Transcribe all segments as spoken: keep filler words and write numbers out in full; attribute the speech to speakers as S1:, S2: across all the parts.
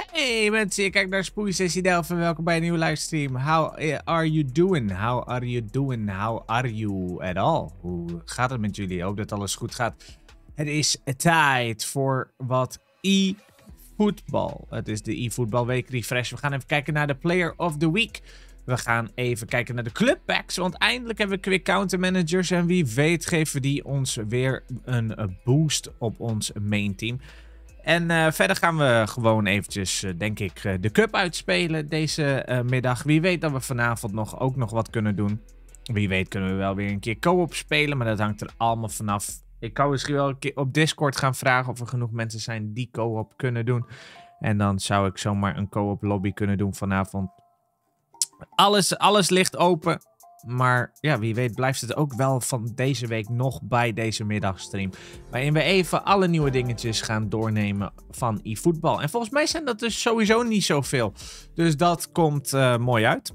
S1: Hey mensen, je kijkt naar Spoeisessie Delft en welkom bij een nieuwe livestream. How are you doing? How are you doing? How are you at all? Hoe gaat het met jullie? Ik hoop dat alles goed gaat. Het is tijd voor wat e-voetbal. Het is de e-voetbal week refresh. We gaan even kijken naar de Player of the Week. We gaan even kijken naar de club packs, want eindelijk hebben we quick counter managers. En wie weet geven die ons weer een boost op ons main team. En uh, verder gaan we gewoon eventjes, uh, denk ik, uh, de cup uitspelen deze uh, middag. Wie weet dat we vanavond nog, ook nog wat kunnen doen. Wie weet kunnen we wel weer een keer co-op spelen, maar dat hangt er allemaal vanaf. Ik kan misschien wel een keer op Discord gaan vragen of er genoeg mensen zijn die co-op kunnen doen. En dan zou ik zomaar een co-op lobby kunnen doen vanavond. Alles, alles ligt open. Maar ja, wie weet blijft het ook wel van deze week nog bij deze middagstream. Waarin we even alle nieuwe dingetjes gaan doornemen van eFootball. En volgens mij zijn dat dus sowieso niet zoveel. Dus dat komt uh, mooi uit.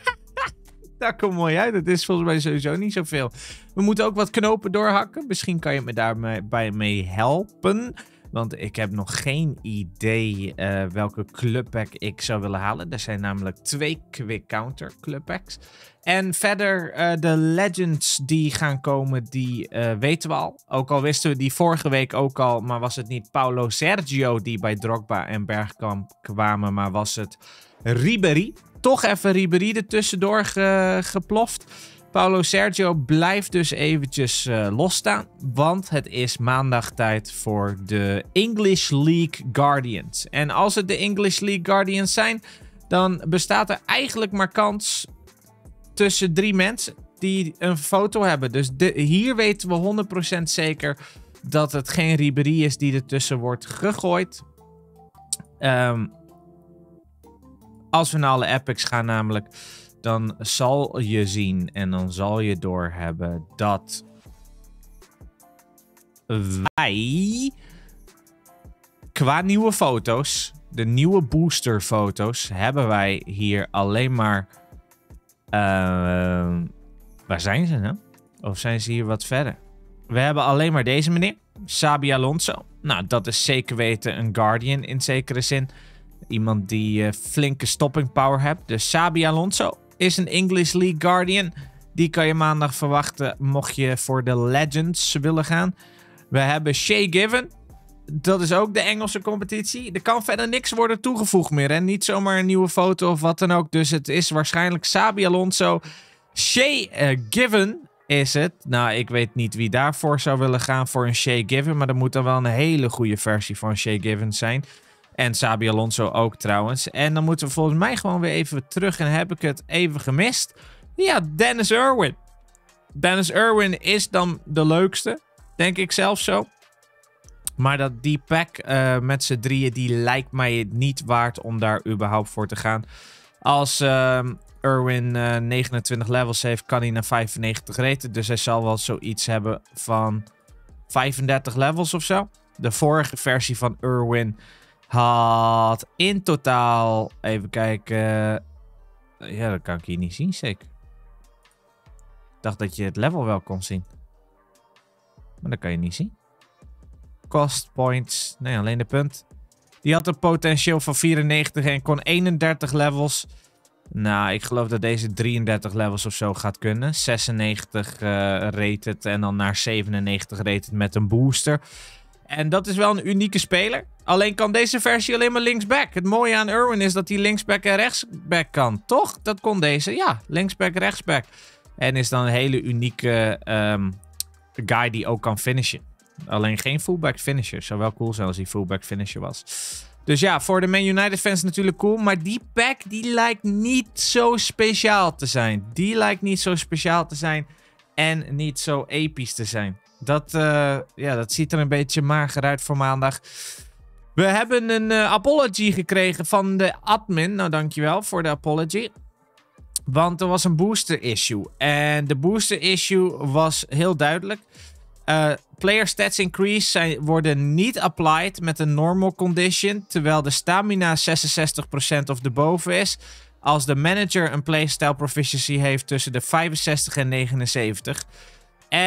S1: Dat komt mooi uit. Het is volgens mij sowieso niet zoveel. We moeten ook wat knopen doorhakken. Misschien kan je me daarbij mee helpen. Want ik heb nog geen idee uh, welke clubpack ik zou willen halen. Er zijn namelijk twee quick counter clubpacks. En verder uh, de legends die gaan komen, die uh, weten we al. Ook al wisten we die vorige week ook al, maar was het niet Paulo Sergio die bij Drogba en Bergkamp kwamen, maar was het Ribéry. Toch even Ribéry er tussendoor ge geploft. Paulo Sergio blijft dus eventjes uh, losstaan, want het is maandag tijd voor de English League Guardians. En als het de English League Guardians zijn, dan bestaat er eigenlijk maar kans tussen drie mensen die een foto hebben. Dus de, hier weten we honderd procent zeker dat het geen Ribéry is die ertussen wordt gegooid. Um, als we naar alle epics gaan namelijk, dan zal je zien en dan zal je doorhebben dat wij qua nieuwe foto's, de nieuwe booster foto's, hebben wij hier alleen maar... Uh, waar zijn ze nou? Of zijn ze hier wat verder? We hebben alleen maar deze meneer, Xabi Alonso. Nou, dat is zeker weten een Guardian in zekere zin. Iemand die uh, flinke stopping power heeft. Dus Xabi Alonso is een English League Guardian. Die kan je maandag verwachten mocht je voor de Legends willen gaan. We hebben Shay Given. Dat is ook de Engelse competitie. Er kan verder niks worden toegevoegd meer. En niet zomaar een nieuwe foto of wat dan ook. Dus het is waarschijnlijk Xabi Alonso. Shay uh, Given is het. Nou, ik weet niet wie daarvoor zou willen gaan voor een Shay Given. Maar er moet dan wel een hele goede versie van Shay Given zijn. En Xabi Alonso ook trouwens. En dan moeten we volgens mij gewoon weer even terug. En heb ik het even gemist. Ja, Dennis Irwin. Dennis Irwin is dan de leukste. Denk ik zelf zo. Maar dat die pack uh, met z'n drieën, die lijkt mij niet waard om daar überhaupt voor te gaan. Als uh, Irwin uh, negenentwintig levels heeft, kan hij naar vijfennegentig raten. Dus hij zal wel zoiets hebben van vijfendertig levels of zo. De vorige versie van Irwin had in totaal, even kijken, uh, ja, dat kan ik hier niet zien zeker. Ik dacht dat je het level wel kon zien. Maar dat kan je niet zien. Cost points, nee, alleen de punt. Die had een potentieel van vierennegentig en kon eenendertig levels. Nou, ik geloof dat deze drieëndertig levels of zo gaat kunnen. zesennegentig uh, rated en dan naar zevenennegentig rated met een booster. En dat is wel een unieke speler. Alleen kan deze versie alleen maar linksback. Het mooie aan Irwin is dat hij linksback en rechtsback kan. Toch? Dat kon deze. Ja, linksback, rechtsback. En is dan een hele unieke um, guy die ook kan finishen. Alleen geen fullback finisher. Zou wel cool zijn als hij fullback finisher was. Dus ja, voor de Man United fans natuurlijk cool. Maar die pack, die lijkt niet zo speciaal te zijn. Die lijkt niet zo speciaal te zijn. En niet zo episch te zijn. Dat, uh, ja, dat ziet er een beetje mager uit voor maandag. We hebben een uh, apology gekregen van de admin. Nou, dankjewel voor de apology. Want er was een booster issue. En de booster issue was heel duidelijk. Uh, player stats increase zijn, worden niet applied met een normal condition. Terwijl de stamina zesenzestig procent of erboven is. Als de manager een playstyle proficiency heeft tussen de vijfenzestig en negenenzeventig.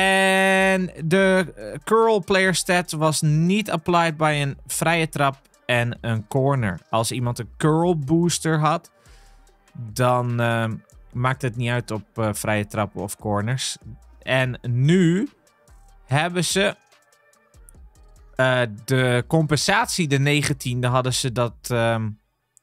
S1: En de curl player stat was niet applied bij een vrije trap en een corner. Als iemand een curl booster had, dan uh, maakt het niet uit op uh, vrije trappen of corners. En nu hebben ze uh, de compensatie, de negentiende, hadden ze dat um,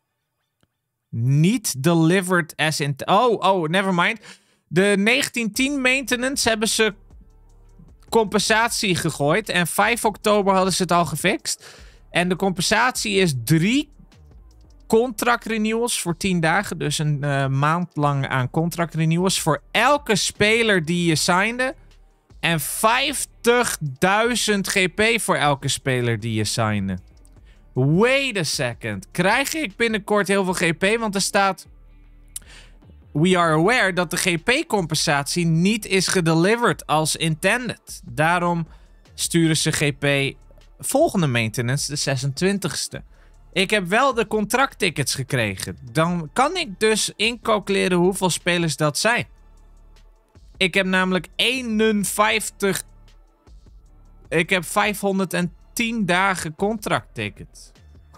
S1: niet delivered as in... Oh, oh, never mind. De negentien tien maintenance hebben ze compensatie gegooid. En vijf oktober hadden ze het al gefixt. En de compensatie is drie contract renewals voor tien dagen. Dus een uh, maand lang aan contract renewals. Voor elke speler die je signde. En vijftigduizend G P voor elke speler die je signde. Wait a second. Krijg ik binnenkort heel veel G P? Want er staat... We are aware dat de G P-compensatie niet is gedelivered als intended. Daarom sturen ze G P volgende maintenance, de zesentwintigste. Ik heb wel de contracttickets gekregen. Dan kan ik dus incalculeren hoeveel spelers dat zijn. Ik heb namelijk eenenvijftig... Ik heb vijfhonderdtien dagen contracttickets.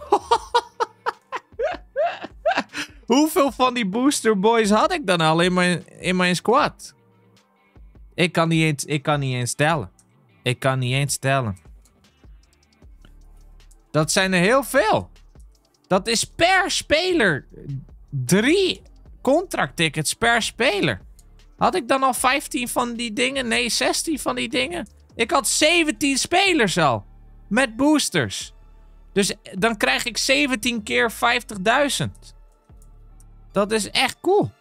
S1: Hoeveel van die booster boys had ik dan al in mijn, in mijn squad? Ik kan niet eens, ik kan niet eens tellen. Ik kan niet eens tellen. Dat zijn er heel veel. Dat is per speler. Drie contracttickets per speler. Had ik dan al vijftien van die dingen? Nee, zestien van die dingen. Ik had zeventien spelers al. Met boosters. Dus dan krijg ik zeventien keer vijftigduizend. Dat is echt cool.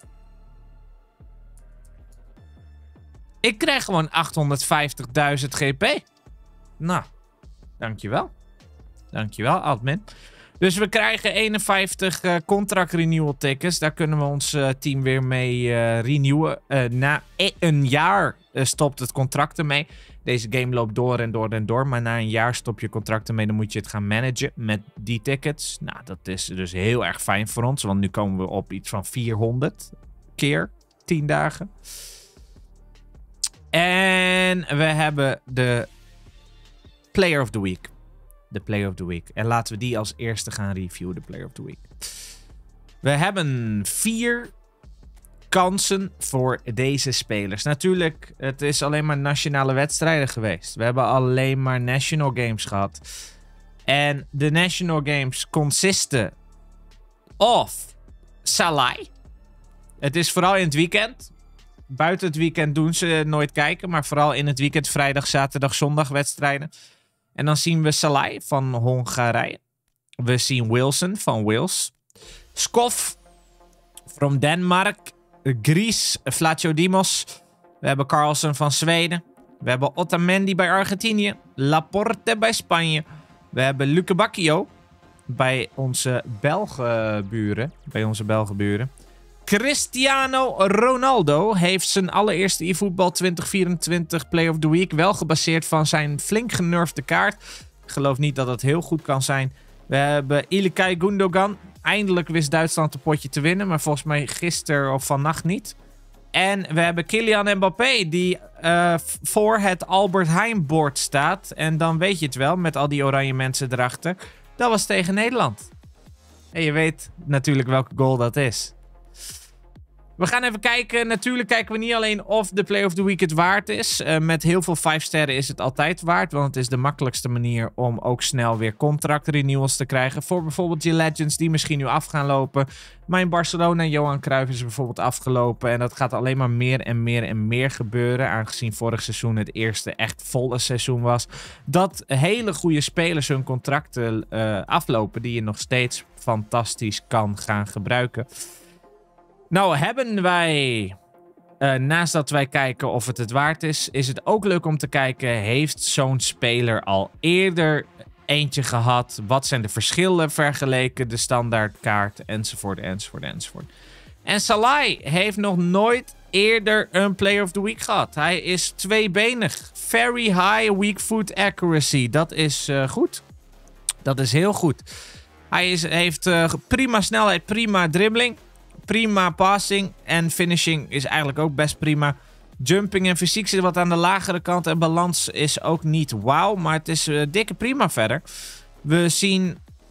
S1: Ik krijg gewoon achthonderdvijftigduizend G P. Nou, dankjewel. Dankjewel, admin. Dus we krijgen eenenvijftig uh, contract renewal tickets. Daar kunnen we ons uh, team weer mee uh, renewen. Uh, na e een jaar uh, stopt het contract ermee. Deze game loopt door en door en door. Maar na een jaar stop je contract ermee. Dan moet je het gaan managen met die tickets. Nou, dat is dus heel erg fijn voor ons. Want nu komen we op iets van vierhonderd keer tien dagen. En we hebben de Player of the Week. De Player of the Week. En laten we die als eerste gaan reviewen, de Player of the Week. We hebben vier kansen voor deze spelers. Natuurlijk, het is alleen maar nationale wedstrijden geweest. We hebben alleen maar national games gehad. En de national games consisten of Salai. Het is vooral in het weekend. Buiten het weekend doen ze nooit kijken. Maar vooral in het weekend, vrijdag, zaterdag, zondag wedstrijden. En dan zien we Salai van Hongarije. We zien Wilson van Wales. Skov from Denmark. Gries, Vlachodimos. We hebben Carlsen van Zweden. We hebben Otamendi bij Argentinië. Laporte bij Spanje. We hebben Luke Bacchio bij onze Belgenburen. Bij onze Belgenburen. Cristiano Ronaldo heeft zijn allereerste eFootball twintig vierentwintig Play of the Week wel gebaseerd van zijn flink genurfde kaart. Ik geloof niet dat het heel goed kan zijn. We hebben Ilkay Gundogan. Eindelijk wist Duitsland een potje te winnen, maar volgens mij gisteren of vannacht niet. En we hebben Kylian Mbappé die uh, voor het Albert Heijn bord staat. En dan weet je het wel, met al die oranje mensen erachter. Dat was tegen Nederland. En je weet natuurlijk welke goal dat is. We gaan even kijken. Natuurlijk kijken we niet alleen of de Play of the Week het waard is. Uh, met heel veel vijf sterren is het altijd waard. Want het is de makkelijkste manier om ook snel weer contract renewals te krijgen. Voor bijvoorbeeld je legends die misschien nu af gaan lopen. Maar in Barcelona en Johan Cruijff is bijvoorbeeld afgelopen. En dat gaat alleen maar meer en meer en meer gebeuren. Aangezien vorig seizoen het eerste echt volle seizoen was. Dat hele goede spelers hun contracten uh, aflopen. Die je nog steeds fantastisch kan gaan gebruiken. Nou, hebben wij, uh, naast dat wij kijken of het het waard is, is het ook leuk om te kijken, heeft zo'n speler al eerder eentje gehad? Wat zijn de verschillen vergeleken de standaardkaart, enzovoort, enzovoort, enzovoort. En Salai heeft nog nooit eerder een Player of the Week gehad. Hij is tweebenig. Very high weak foot accuracy. Dat is uh, goed. Dat is heel goed. Hij is, heeft uh, prima snelheid, prima dribbling. Prima passing en finishing is eigenlijk ook best prima. Jumping en fysiek zit wat aan de lagere kant. En balans is ook niet wauw, maar het is uh, dikke prima verder. We zien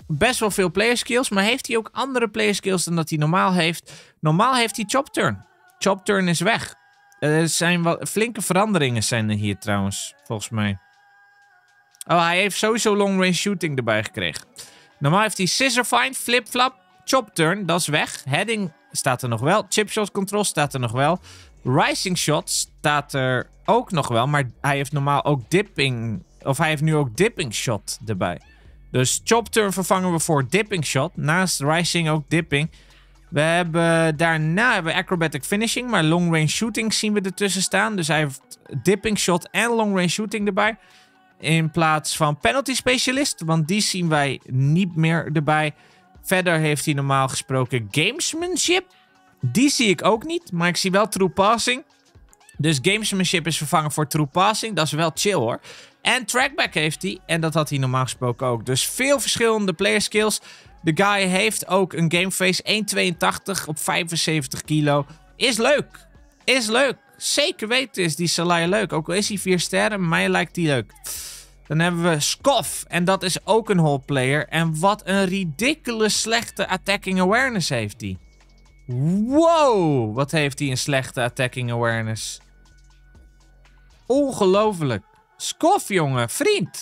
S1: best wel veel player skills. Maar heeft hij ook andere player skills dan dat hij normaal heeft? Normaal heeft hij chop turn. Chop turn is weg. Er zijn wel flinke veranderingen zijn er hier trouwens, volgens mij. Oh, hij heeft sowieso long range shooting erbij gekregen. Normaal heeft hij scissor find, flip flap, chop turn, dat is weg. Heading staat er nog wel. Chip shot control staat er nog wel. Rising shot staat er ook nog wel, maar hij heeft normaal ook dipping, of hij heeft nu ook dipping shot erbij. Dus chop turn vervangen we voor dipping shot. Naast rising ook dipping. We hebben daarna hebben we acrobatic finishing, maar long range shooting zien we ertussen staan. Dus hij heeft dipping shot en long range shooting erbij. In plaats van penalty specialist, want die zien wij niet meer erbij. Verder heeft hij normaal gesproken gamesmanship. Die zie ik ook niet, maar ik zie wel true passing. Dus gamesmanship is vervangen voor true passing. Dat is wel chill hoor. En trackback heeft hij. En dat had hij normaal gesproken ook. Dus veel verschillende player skills. De guy heeft ook een gameface. één komma tweeëntachtig op vijfenzeventig kilo. Is leuk. Is leuk. Zeker weten is die Celaya leuk. Ook al is hij vier sterren, mij lijkt die leuk. Dan hebben we Scoff. En dat is ook een hole player. En wat een ridiculous slechte attacking awareness heeft hij. Wow. Wat heeft hij een slechte attacking awareness. Ongelooflijk. Scoff, jongen. Vriend.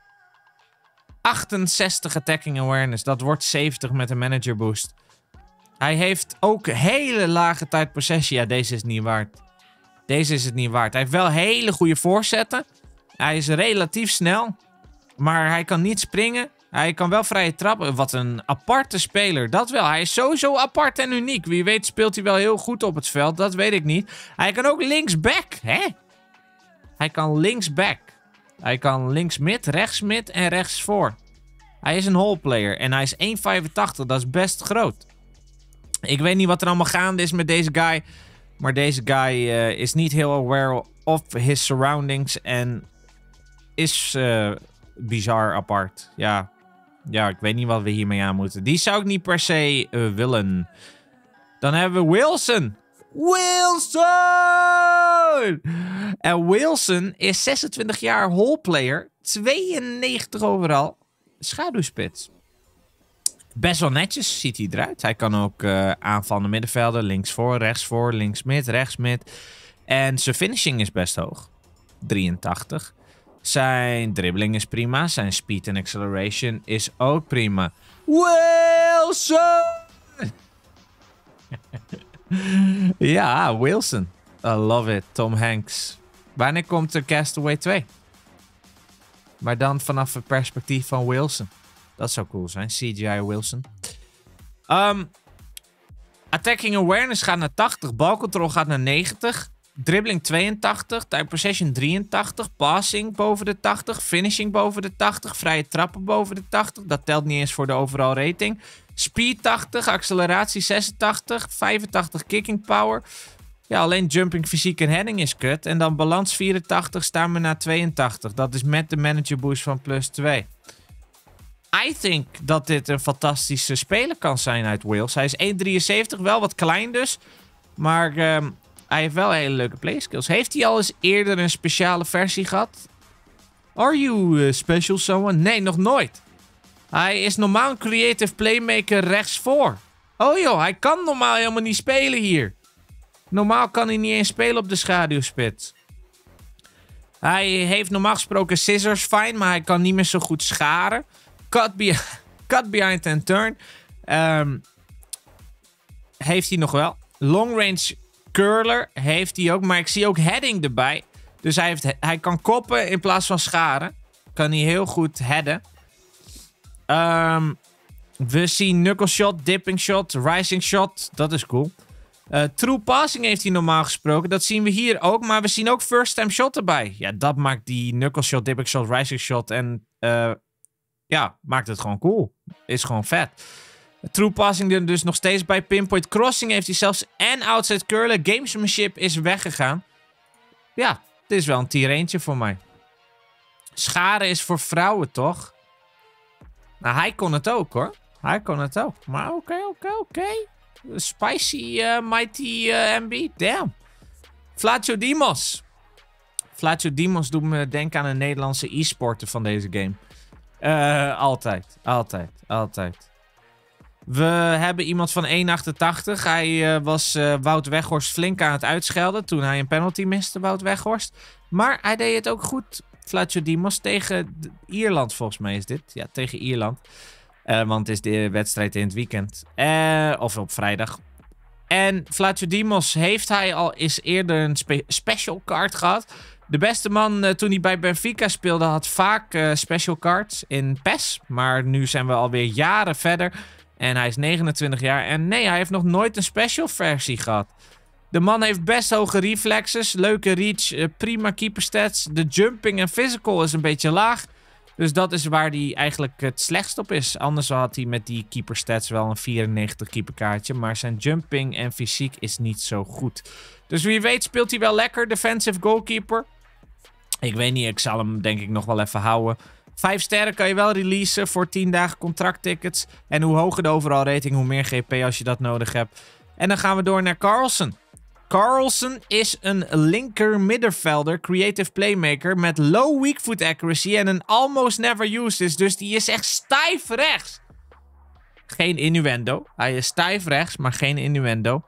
S1: achtenzestig attacking awareness. Dat wordt zeventig met een manager boost. Hij heeft ook hele lage tijd possession. Ja, deze is niet waard. Deze is het niet waard. Hij heeft wel hele goede voorzetten. Hij is relatief snel. Maar hij kan niet springen. Hij kan wel vrije trappen. Wat een aparte speler. Dat wel. Hij is sowieso apart en uniek. Wie weet speelt hij wel heel goed op het veld. Dat weet ik niet. Hij kan ook linksback. Hè? Hij kan linksback. Hij kan links mid, rechts mid en rechts voor. Hij is een hole player. En hij is één komma vijfentachtig. Dat is best groot. Ik weet niet wat er allemaal gaande is met deze guy. Maar deze guy uh, is niet heel aware of his surroundings. En is uh, bizar apart. Ja. Ja, ik weet niet wat we hiermee aan moeten. Die zou ik niet per se uh, willen. Dan hebben we Wilson. Wilson! En Wilson is zesentwintig jaar hole player. tweeënnegentig overal. Schaduwspits. Best wel netjes ziet hij eruit. Hij kan ook uh, aanvallen middenvelden. Links voor, rechts voor, links mid, rechts mid. En zijn finishing is best hoog. drieëntachtig. Zijn dribbling is prima. Zijn speed en acceleration is ook prima. Wilson! Ja, Wilson. I love it. Tom Hanks. Wanneer komt er Castaway twee? Maar dan vanaf het perspectief van Wilson. Dat zou cool zijn. C G I Wilson. Um, attacking awareness gaat naar tachtig. Balcontrol gaat naar negentig. Dribbling tweeëntachtig. Time possession drieëntachtig. Passing boven de tachtig. Finishing boven de tachtig. Vrije trappen boven de tachtig. Dat telt niet eens voor de overall rating. Speed tachtig. Acceleratie zesentachtig. vijfentachtig kicking power. Ja, alleen jumping, fysiek en heading is kut. En dan balans vierentachtig. Stamina tweeëntachtig. Dat is met de manager boost van plus twee. I think dat dit een fantastische speler kan zijn uit Wales. Hij is één komma drieënzeventig. Wel wat klein dus. Maar um, hij heeft wel hele leuke playskills. Heeft hij al eens eerder een speciale versie gehad? Are you uh, special someone? Nee, nog nooit. Hij is normaal een creative playmaker rechtsvoor. Oh joh, hij kan normaal helemaal niet spelen hier. Normaal kan hij niet eens spelen op de schaduwspits. Hij heeft normaal gesproken scissors fine, maar hij kan niet meer zo goed scharen. Cut, be cut behind and turn. Um, heeft hij nog wel. Long range curler heeft hij ook, maar ik zie ook heading erbij. Dus hij, heeft, hij kan koppen in plaats van scharen. Kan hij heel goed headen. Um, we zien knuckle shot, dipping shot, rising shot. Dat is cool. Uh, true passing heeft hij normaal gesproken. Dat zien we hier ook. Maar we zien ook first time shot erbij. Ja, dat maakt die knuckle shot, dipping shot, rising shot. En uh, ja, maakt het gewoon cool. Is gewoon vet. True passing er dus nog steeds bij. Pinpoint crossing heeft hij zelfs. En outside curler. Gamesmanship is weggegaan. Ja, dit is wel een tier eentje voor mij. Scharen is voor vrouwen, toch? Nou, hij kon het ook, hoor. Hij kon het ook. Maar oké, okay, oké, okay, oké. Okay. Spicy uh, Mighty uh, M B. Damn. Flacio Dimos. Flacio Dimos doet me denken aan een Nederlandse e-sporter van deze game. Uh, altijd, altijd, altijd. We hebben iemand van één achtentachtig. Hij uh, was uh, Wout Weghorst flink aan het uitschelden toen hij een penalty miste, Wout Weghorst. Maar hij deed het ook goed, Vlachodimos, tegen Ierland volgens mij is dit. Ja, tegen Ierland. Uh, want het is de wedstrijd in het weekend. Uh, of op vrijdag. En Vlachodimos heeft hij al eens eerder een spe special card gehad. De beste man uh, toen hij bij Benfica speelde had vaak uh, special cards in P E S. Maar nu zijn we alweer jaren verder. En hij is negenentwintig jaar. En nee, hij heeft nog nooit een special versie gehad. De man heeft best hoge reflexes. Leuke reach. Uh, prima keeperstats. De jumping en physical is een beetje laag. Dus dat is waar hij eigenlijk het slechtst op is. Anders had hij met die keeperstats wel een vierennegentig keeperkaartje. Maar zijn jumping en fysiek is niet zo goed. Dus wie weet speelt hij wel lekker. Defensive goalkeeper. Ik weet niet, ik zal hem denk ik nog wel even houden. Vijf sterren kan je wel releasen voor tien dagen contracttickets. En hoe hoger de overall rating, hoe meer G P als je dat nodig hebt. En dan gaan we door naar Carlsen. Carlsen is een linker middenvelder, creative playmaker met low weak foot accuracy en een almost never used is. Dus die is echt stijf rechts. Geen innuendo. Hij is stijf rechts, maar geen innuendo.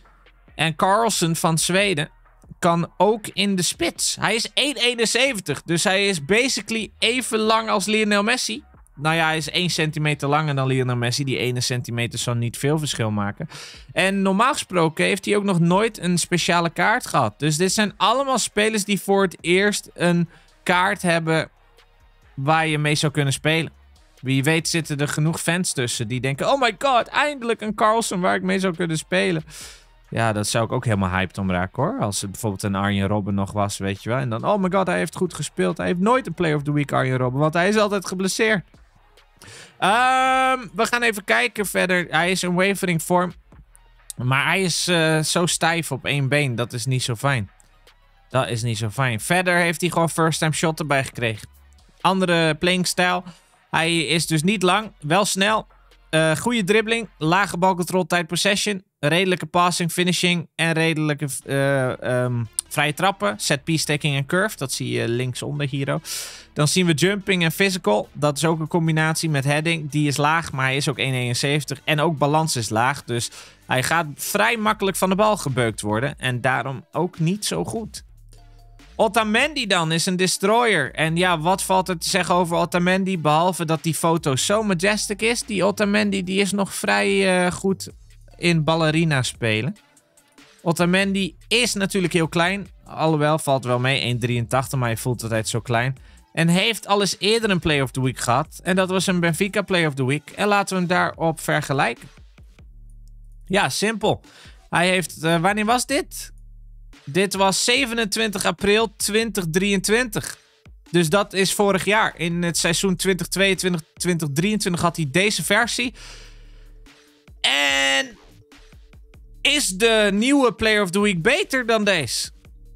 S1: En Carlsen van Zweden kan ook in de spits. Hij is één komma eenenzeventig. Dus hij is basically even lang als Lionel Messi. Nou ja, hij is één centimeter langer dan Lionel Messi. Die ene centimeter zal niet veel verschil maken. En normaal gesproken heeft hij ook nog nooit een speciale kaart gehad. Dus dit zijn allemaal spelers die voor het eerst een kaart hebben waar je mee zou kunnen spelen. Wie weet zitten er genoeg fans tussen die denken... Oh my god, eindelijk een Carlsen waar ik mee zou kunnen spelen. Ja, dat zou ik ook helemaal hyped om raken hoor. Als het bijvoorbeeld een Arjen Robben nog was, weet je wel. En dan, oh my god, hij heeft goed gespeeld. Hij heeft nooit een Player of the Week Arjen Robben, want hij is altijd geblesseerd. Um, we gaan even kijken verder. Hij is in wavering vorm. Maar hij is uh, zo stijf op één been. Dat is niet zo fijn. Dat is niet zo fijn. Verder heeft hij gewoon first time shot erbij gekregen. Andere playing style. Hij is dus niet lang. Wel snel. Uh, goede dribbling. Lage balcontrol, tijd possession. Redelijke passing, finishing. En redelijke uh, um, vrije trappen. Set piece, taking en curve. Dat zie je linksonder hier. Dan zien we jumping en physical. Dat is ook een combinatie met heading. Die is laag, maar hij is ook één komma eenenzeventig. En ook balans is laag. Dus hij gaat vrij makkelijk van de bal gebeukt worden. En daarom ook niet zo goed. Otamendi dan is een destroyer. En ja, wat valt er te zeggen over Otamendi? Behalve dat die foto zo majestic is. Die Otamendi die is nog vrij uh, goed in ballerina spelen. Otamendi is natuurlijk heel klein. Alhoewel, valt wel mee. één komma drieëntachtig, maar hij voelt altijd zo klein. En heeft al eens eerder een Player of the Week gehad. En dat was een Benfica Player of the Week. En laten we hem daarop vergelijken. Ja, simpel. Hij heeft... Uh, wanneer was dit? Dit was zevenentwintig april tweeduizend drieëntwintig. Dus dat is vorig jaar. In het seizoen tweeduizend tweeëntwintig tweeduizend drieëntwintig had hij deze versie. En... is de nieuwe Player of the Week beter dan deze?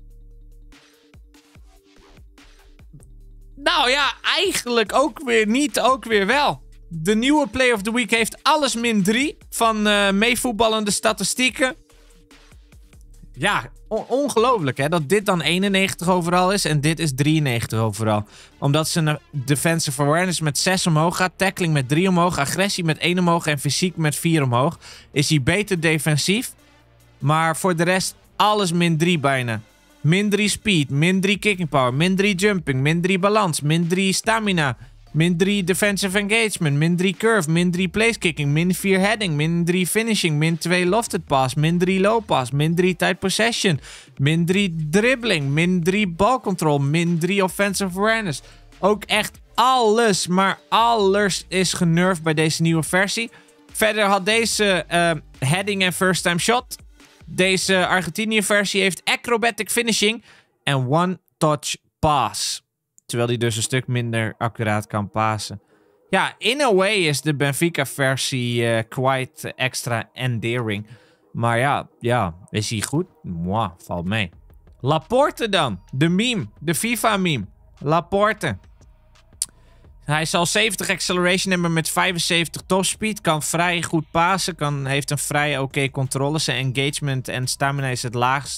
S1: Nou ja, eigenlijk ook weer niet, ook weer wel. De nieuwe Player of the Week heeft alles min drie van uh, meevoetballende statistieken. Ja, on ongelooflijk hè, dat dit dan eenennegentig overal is en dit is drieënnegentig overal. Omdat zijn defensive awareness met zes omhoog gaat, tackling met drie omhoog, agressie met één omhoog en fysiek met vier omhoog. Is hij beter defensief, maar voor de rest alles min drie bijna. Min drie speed, min drie kicking power, min drie jumping, min drie balans, min drie stamina, min drie defensive engagement, min drie curve, min drie place kicking, min vier heading, min drie finishing, min twee lofted pass, min drie low pass, min drie tight possession, min drie dribbling, min drie ball control, min drie offensive awareness. Ook echt alles, maar alles is genervd bij deze nieuwe versie. Verder had deze uh, heading en first time shot. Deze Argentinië-versie heeft acrobatic finishing en one-touch pass. Terwijl hij dus een stuk minder accuraat kan passen. Ja, in a way is de Benfica-versie uh, quite extra endearing. Maar ja, ja, is hij goed? Mwah, valt mee. Laporte dan. De meme. De FIFA-meme. Laporte. Hij zal zeventig acceleration hebben met vijfenzeventig topspeed. Kan vrij goed passen. Kan, heeft een vrij oké okay controle. Zijn engagement en stamina is het laagst.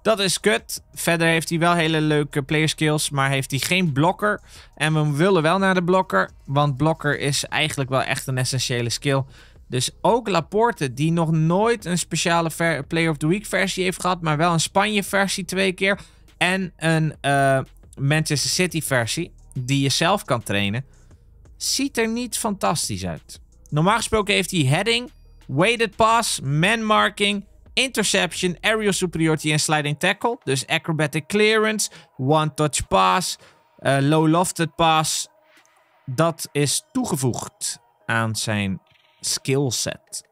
S1: Dat is kut. Verder heeft hij wel hele leuke player skills, maar heeft hij geen blokker. En we willen wel naar de blokker, want blokker is eigenlijk wel echt een essentiële skill. Dus ook Laporte, die nog nooit een speciale Player of the Week versie heeft gehad, maar wel een Spanje versie twee keer. En een uh, Manchester City versie, die je zelf kan trainen. Ziet er niet fantastisch uit. Normaal gesproken heeft hij heading, weighted pass, man marking, interception, aerial superiority en sliding tackle. Dus acrobatic clearance, one touch pass, uh, low lofted pass. Dat is toegevoegd aan zijn skillset.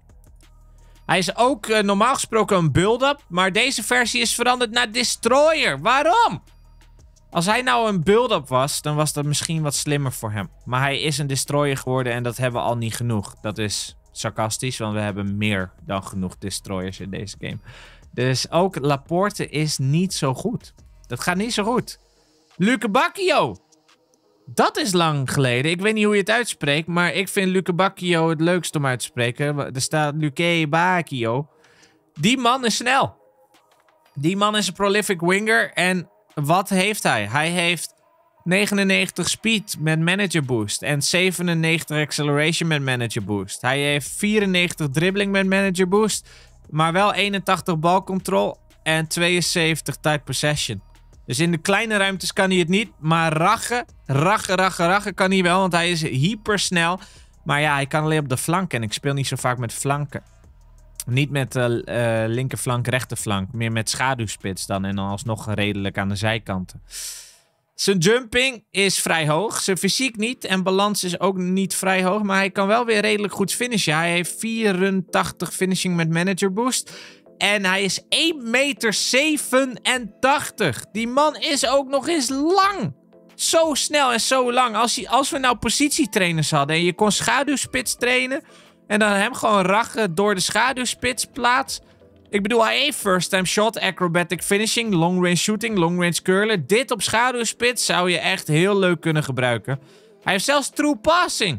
S1: Hij is ook uh, normaal gesproken een build-up, maar deze versie is veranderd naar Destroyer. Waarom? Als hij nou een build-up was, dan was dat misschien wat slimmer voor hem. Maar hij is een Destroyer geworden en dat hebben we al niet genoeg. Dat is sarcastisch, want we hebben meer dan genoeg Destroyers in deze game. Dus ook Laporte is niet zo goed. Dat gaat niet zo goed. Luke Bacchio. Dat is lang geleden. Ik weet niet hoe je het uitspreekt, maar ik vind Luke Bacchio het leukst om uit te spreken. Er staat Luke Bacchio. Die man is snel. Die man is een prolific winger. En wat heeft hij? Hij heeft negenennegentig speed met manager boost. En zevenennegentig acceleration met manager boost. Hij heeft vierennegentig dribbling met manager boost. Maar wel eenentachtig balcontrol. En tweeënzeventig tight possession. Dus in de kleine ruimtes kan hij het niet. Maar rachen, rachen, rachen, rachen kan hij wel. Want hij is hypersnel. Maar ja, hij kan alleen op de flank. En ik speel niet zo vaak met flanken. Niet met uh, uh, linkerflank, rechterflank. Meer met schaduwspits dan. En dan alsnog redelijk aan de zijkanten. Zijn jumping is vrij hoog. Zijn fysiek niet. En balans is ook niet vrij hoog. Maar hij kan wel weer redelijk goed finishen. Hij heeft vierentachtig finishing met manager boost. En hij is één meter zevenentachtig. Die man is ook nog eens lang. Zo snel en zo lang. Als, hij, als we nou positietrainers hadden en je kon schaduwspits trainen en dan hem gewoon rachen door de schaduwspits plaats. Ik bedoel, hij heeft first time shot, acrobatic finishing, long range shooting, long range curler. Dit op schaduwspits zou je echt heel leuk kunnen gebruiken. Hij heeft zelfs true passing.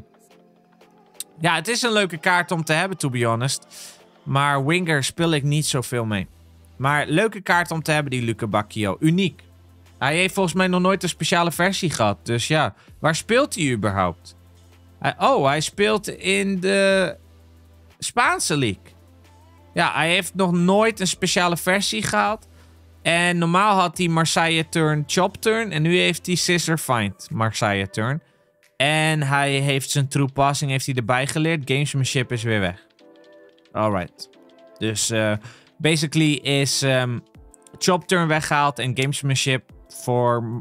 S1: Ja, het is een leuke kaart om te hebben, to be honest. Maar winger speel ik niet zoveel mee. Maar leuke kaart om te hebben, die Luke Bacchio. Uniek. Hij heeft volgens mij nog nooit een speciale versie gehad. Dus ja, waar speelt hij überhaupt? Hij, oh, hij speelt in de Spaanse league. Ja, hij heeft nog nooit een speciale versie gehad. En normaal had hij Marseille Turn, Chop Turn. En nu heeft hij Scissor Find, Marseille Turn. En hij heeft zijn true passing heeft hij erbij geleerd. Gamesmanship is weer weg. Alright. Dus uh, basically is um, Chop Turn weggehaald en Gamesmanship voor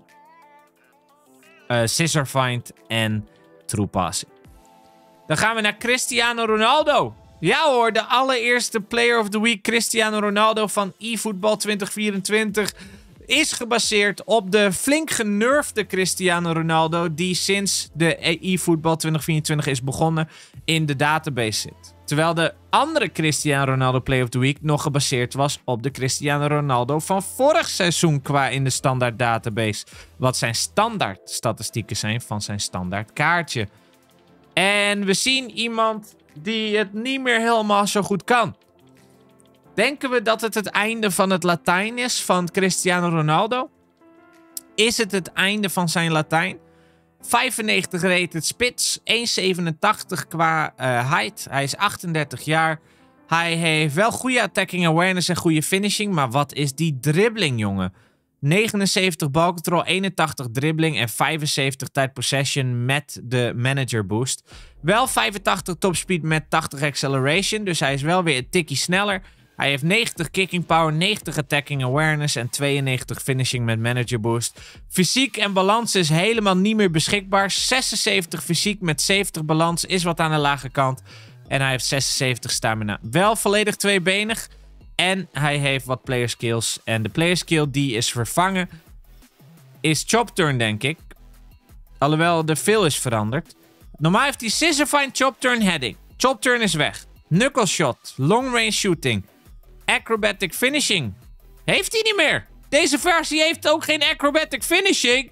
S1: uh, Scissor Find en True Passing. Dan gaan we naar Cristiano Ronaldo. Ja hoor, de allereerste Player of the Week Cristiano Ronaldo van eFootball twintig vierentwintig is gebaseerd op de flink genurfde Cristiano Ronaldo die sinds de eFootball twintig vierentwintig is begonnen in de database zit. Terwijl de andere Cristiano Ronaldo Player of the Week nog gebaseerd was op de Cristiano Ronaldo van vorig seizoen qua in de standaard database. Wat zijn standaard statistieken zijn van zijn standaard kaartje. En we zien iemand die het niet meer helemaal zo goed kan. Denken we dat het het einde van het Latijn is van Cristiano Ronaldo? Is het het einde van zijn Latijn? vijfennegentig rated spits, één zevenentachtig qua uh, height. Hij is achtendertig jaar. Hij heeft wel goede attacking awareness en goede finishing. Maar wat is die dribbling, jongen? negenenzeventig balcontrol, eenentachtig dribbling en vijfenzeventig tight possession met de manager boost. Wel vijfentachtig topspeed met tachtig acceleration. Dus hij is wel weer een tikkie sneller. Hij heeft negentig kicking power, negentig attacking awareness en tweeënnegentig finishing met manager boost. Fysiek en balans is helemaal niet meer beschikbaar. zesenzeventig fysiek met zeventig balans is wat aan de lage kant. En hij heeft zesenzeventig stamina. Wel volledig tweebenig. En hij heeft wat player skills. En de player skill die is vervangen is Chop Turn, denk ik. Alhoewel er veel is veranderd. Normaal heeft hij Scissor Find, Chop Turn, Heading. Chop Turn is weg. Knuckle Shot, Long Range Shooting, Acrobatic Finishing. Heeft hij niet meer. Deze versie heeft ook geen Acrobatic Finishing.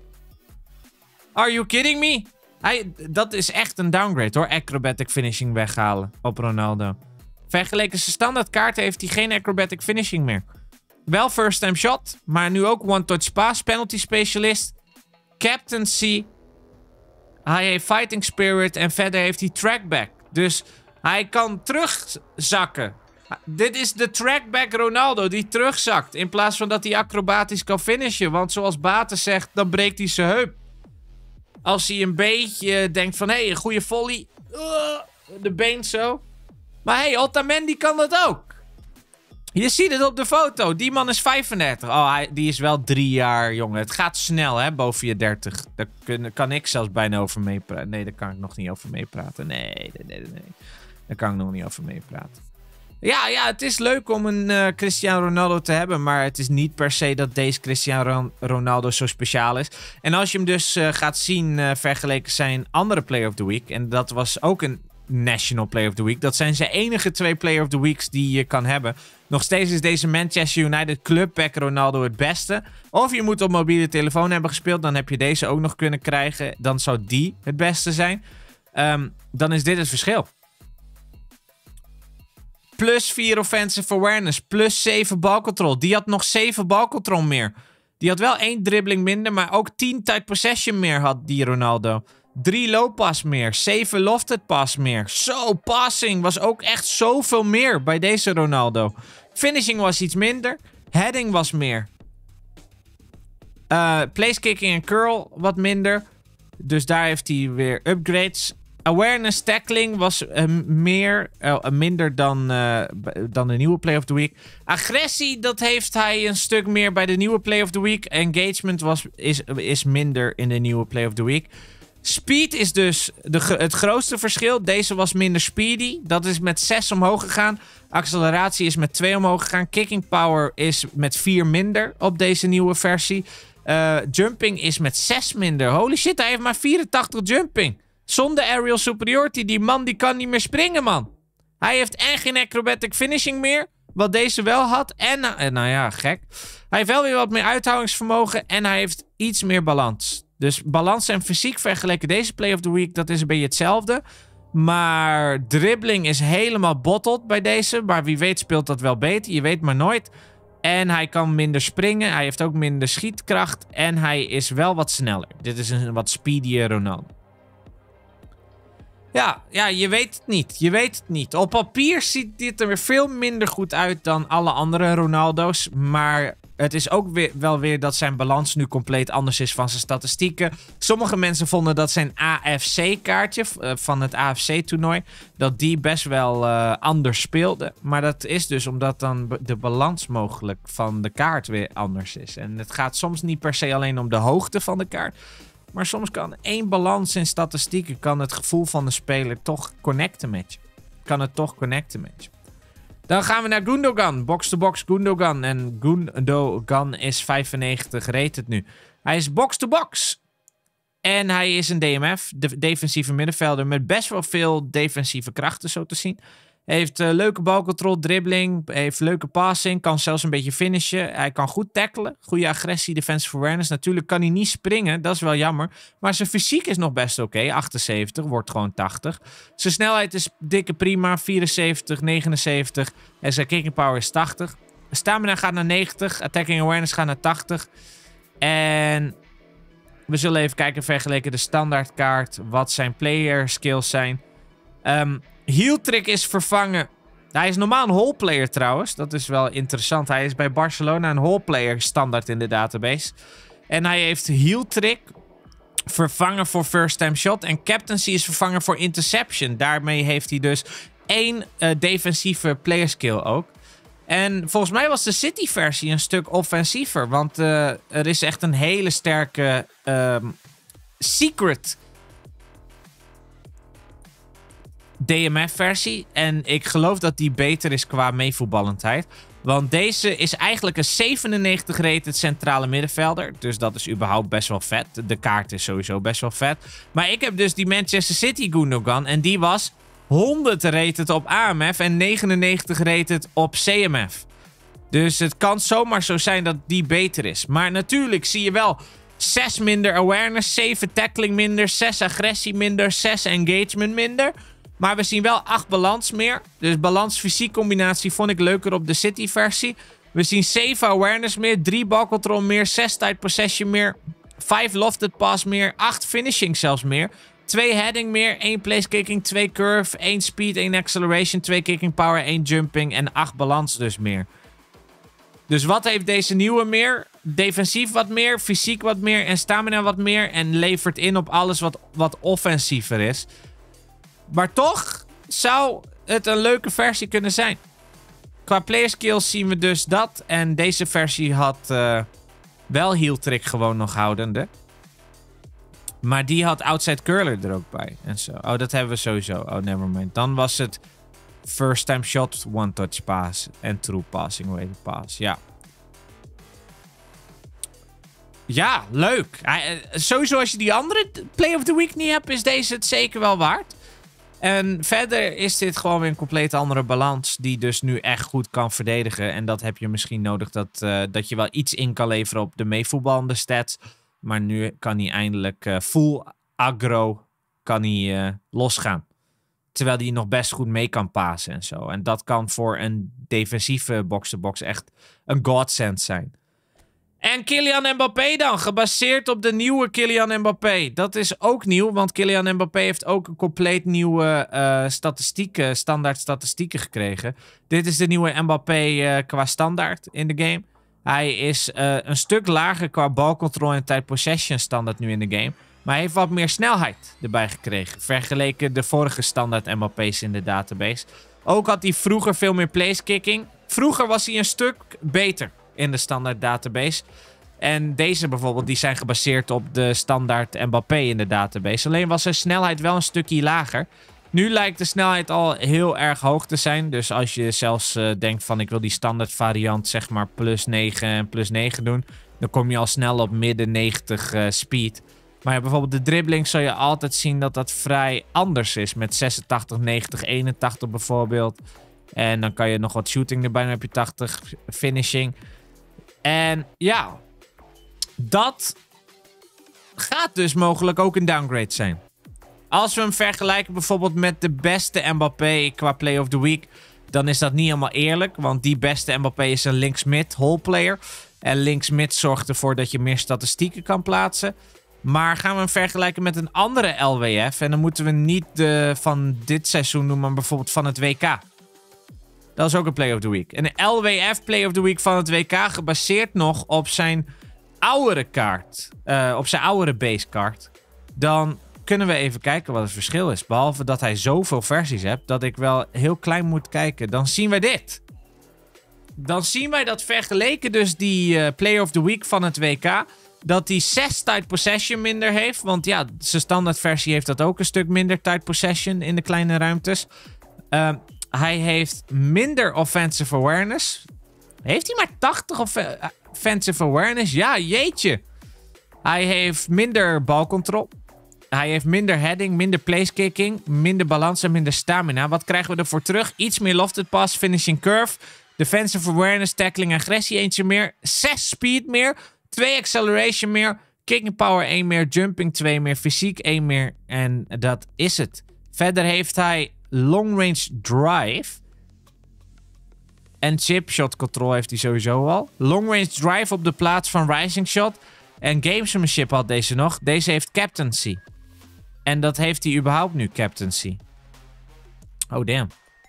S1: Are you kidding me? Hij, dat is echt een downgrade hoor. Acrobatic Finishing weghalen op Ronaldo. Vergeleken zijn standaard kaarten heeft hij geen Acrobatic Finishing meer. Wel first time shot, maar nu ook one-touch pass, penalty specialist, captaincy. Hij heeft fighting spirit en verder heeft hij trackback. Dus hij kan terugzakken. Dit is de trackback Ronaldo die terugzakt. In plaats van dat hij acrobatisch kan finishen. Want zoals Baten zegt, dan breekt hij zijn heup. Als hij een beetje denkt van, hé, hey, een goede volley. Uh, de been zo. Maar hé, hey, Otamendi kan dat ook. Je ziet het op de foto. Die man is vijfendertig. Oh, hij, die is wel drie jaar, jongen. Het gaat snel, hè, boven je dertig. Daar kun, kan ik zelfs bijna over meepraten. Nee, daar kan ik nog niet over meepraten. Nee, nee, nee, nee. Daar kan ik nog niet over meepraten. Ja, ja, het is leuk om een uh, Cristiano Ronaldo te hebben. Maar het is niet per se dat deze Cristiano Ronaldo zo speciaal is. En als je hem dus uh, gaat zien uh, vergeleken zijn andere Player of the Week. En dat was ook een National Player of the Week. Dat zijn zijn enige twee Player of the Weeks die je kan hebben. Nog steeds is deze Manchester United Clubback Ronaldo het beste. Of je moet op mobiele telefoon hebben gespeeld. Dan heb je deze ook nog kunnen krijgen. Dan zou die het beste zijn. Um, dan is dit het verschil. Plus vier offensive awareness. Plus zeven balcontrol. Die had nog zeven balcontrol meer. Die had wel één dribbling minder. Maar ook tien tight possession meer had die Ronaldo. drie low pass meer. zeven lofted pass meer. Zo, passing was ook echt zoveel meer bij deze Ronaldo. Finishing was iets minder. Heading was meer. Uh, placekicking en curl wat minder. Dus daar heeft hij weer upgrades. Awareness tackling was uh, meer, uh, minder dan, uh, dan de nieuwe Play of the Week. Agressie, dat heeft hij een stuk meer bij de nieuwe Play of the Week. Engagement was, is, is minder in de nieuwe Play of the Week. Speed is dus de, het grootste verschil. Deze was minder speedy. Dat is met zes omhoog gegaan. Acceleratie is met twee omhoog gegaan. Kicking power is met vier minder op deze nieuwe versie. Uh, jumping is met zes minder. Holy shit, hij heeft maar vierentachtig jumping. Zonder aerial superiority. Die man die kan niet meer springen, man. Hij heeft en geen acrobatic finishing meer. Wat deze wel had. En, uh, nou ja, gek. Hij heeft wel weer wat meer uithoudingsvermogen. En hij heeft iets meer balans. Dus balans en fysiek vergeleken deze Play of the Week, dat is een beetje hetzelfde. Maar dribbling is helemaal bottled bij deze. Maar wie weet speelt dat wel beter. Je weet maar nooit. En hij kan minder springen. Hij heeft ook minder schietkracht. En hij is wel wat sneller. Dit is een wat speedier Ronaldo. Ja, ja, je weet het niet. Je weet het niet. Op papier ziet dit er weer veel minder goed uit dan alle andere Ronaldo's. Maar het is ook weer, wel weer dat zijn balans nu compleet anders is van zijn statistieken. Sommige mensen vonden dat zijn A F C-kaartje uh, van het A F C-toernooi, dat die best wel uh, anders speelde. Maar dat is dus omdat dan de balans mogelijk van de kaart weer anders is. En het gaat soms niet per se alleen om de hoogte van de kaart. Maar soms kan één balans in statistieken kan het gevoel van de speler toch connecten met je. Kan het toch connecten met je. Dan gaan we naar Gundogan. Box-to-box Gundogan. En Gundogan is vijfennegentig rated nu. Hij is box-to-box. En hij is een D M F. De defensieve middenvelder met best wel veel defensieve krachten, zo te zien. Hij heeft uh, leuke balcontrol, dribbling, heeft leuke passing, kan zelfs een beetje finishen. Hij kan goed tackelen, goede agressie, defensive awareness. Natuurlijk kan hij niet springen, dat is wel jammer. Maar zijn fysiek is nog best oké, okay. achtenzeventig, wordt gewoon tachtig. Zijn snelheid is dikke prima, vierenzeventig, negenenzeventig. En zijn kicking power is tachtig. Stamina gaat naar negentig, attacking awareness gaat naar tachtig. En we zullen even kijken vergeleken de standaardkaart, wat zijn player skills zijn. Um, Heel trick is vervangen. Hij is normaal een hole player trouwens. Dat is wel interessant. Hij is bij Barcelona een hole player standaard in de database. En hij heeft heel trick vervangen voor first time shot. En captaincy is vervangen voor interception. Daarmee heeft hij dus één uh, defensieve player skill ook. En volgens mij was de City versie een stuk offensiever. Want uh, er is echt een hele sterke um, secret D M F-versie. En ik geloof dat die beter is qua meevoetballendheid. Want deze is eigenlijk een zevenennegentig rated centrale middenvelder. Dus dat is überhaupt best wel vet. De kaart is sowieso best wel vet. Maar ik heb dus die Manchester City Gundogan. En die was honderd rated op A M F en negenennegentig rated op C M F. Dus het kan zomaar zo zijn dat die beter is. Maar natuurlijk zie je wel zes minder awareness, zeven tackling minder, zes agressie minder, zes engagement minder. Maar we zien wel acht balans meer. Dus balans-fysiek combinatie vond ik leuker op de City-versie. We zien zeven awareness meer, drie balcontrol meer, zes tight possession meer, vijf lofted pass meer, acht finishing zelfs meer, twee heading meer, één place kicking, twee curve, één speed, één acceleration, twee kicking power, één jumping en acht balans dus meer. Dus wat heeft deze nieuwe meer? Defensief wat meer, fysiek wat meer en stamina wat meer. En levert in op alles wat, wat offensiever is. Maar toch zou het een leuke versie kunnen zijn. Qua player skills zien we dus dat. En deze versie had uh, wel heel trick gewoon nog houdende. Maar die had outside curler er ook bij. En zo. Oh, dat hebben we sowieso. Oh, nevermind. Dan was het first time shot, one touch pass en true passing weighted pass. Ja. Ja, leuk. Uh, sowieso als je die andere Play of the Week niet hebt, is deze het zeker wel waard. En verder is dit gewoon weer een compleet andere balans die dus nu echt goed kan verdedigen. En dat heb je misschien nodig dat, uh, dat je wel iets in kan leveren op de meevoetballende stats. Maar nu kan hij eindelijk uh, full aggro kan hij, uh, losgaan. Terwijl hij nog best goed mee kan pasen en zo. En dat kan voor een defensieve box-to-box echt een godsend zijn. En Kylian Mbappé dan, gebaseerd op de nieuwe Kylian Mbappé. Dat is ook nieuw, want Kylian Mbappé heeft ook een compleet nieuwe uh, statistieken, standaard statistieken gekregen. Dit is de nieuwe Mbappé uh, qua standaard in de game. Hij is uh, een stuk lager qua balcontrol en tijd possession standaard nu in de game. Maar hij heeft wat meer snelheid erbij gekregen. Vergeleken de vorige standaard Mbappé's in de database. Ook had hij vroeger veel meer place kicking. Vroeger was hij een stuk beter in de standaard database. En deze bijvoorbeeld, die zijn gebaseerd op de standaard Mbappé in de database. Alleen was zijn snelheid wel een stukje lager. Nu lijkt de snelheid al heel erg hoog te zijn. Dus als je zelfs uh, denkt van ik wil die standaard variant zeg maar plus negen en plus negen doen. Dan kom je al snel op midden negentig uh, speed. Maar ja, bijvoorbeeld de dribbling zal je altijd zien dat dat vrij anders is. Met zesentachtig, negentig, eenentachtig bijvoorbeeld. En dan kan je nog wat shooting erbij. Dan heb je tachtig finishing. En ja, dat gaat dus mogelijk ook een downgrade zijn. Als we hem vergelijken bijvoorbeeld met de beste Mbappé qua Play of the Week, dan is dat niet helemaal eerlijk. Want die beste Mbappé is een links-mid hole player. En links-mid zorgt ervoor dat je meer statistieken kan plaatsen. Maar gaan we hem vergelijken met een andere L W F. En dan moeten we niet de van dit seizoen doen, maar bijvoorbeeld van het W K. Dat is ook een Play of the Week. En een L W F Play of the Week van het W K gebaseerd nog op zijn oudere kaart. Uh, op zijn oudere basekaart. Dan kunnen we even kijken wat het verschil is. Behalve dat hij zoveel versies heeft, dat ik wel heel klein moet kijken. Dan zien wij dit. Dan zien wij dat vergeleken dus die uh, Play of the Week van het W K, dat hij zes tight possession minder heeft. Want ja, zijn standaard versie heeft dat ook een stuk minder tight possession in de kleine ruimtes. Uh, hij heeft minder offensive awareness. Heeft hij maar tachtig offensive awareness? Ja, jeetje. Hij heeft minder balcontrol. Hij heeft minder heading, minder place kicking, minder balans en minder stamina. Wat krijgen we ervoor terug? Iets meer lofted pass, finishing curve, defensive awareness, tackling, agressie eentje meer, zes speed meer, twee acceleration meer, kicking power één meer, jumping twee meer, fysiek één meer en dat is het. Verder heeft hij long range drive en chip shot control heeft hij sowieso al. Long range drive op de plaats van rising shot en gamesmanship had deze nog. Deze heeft captaincy. En dat heeft hij überhaupt nu, captaincy. Oh, damn.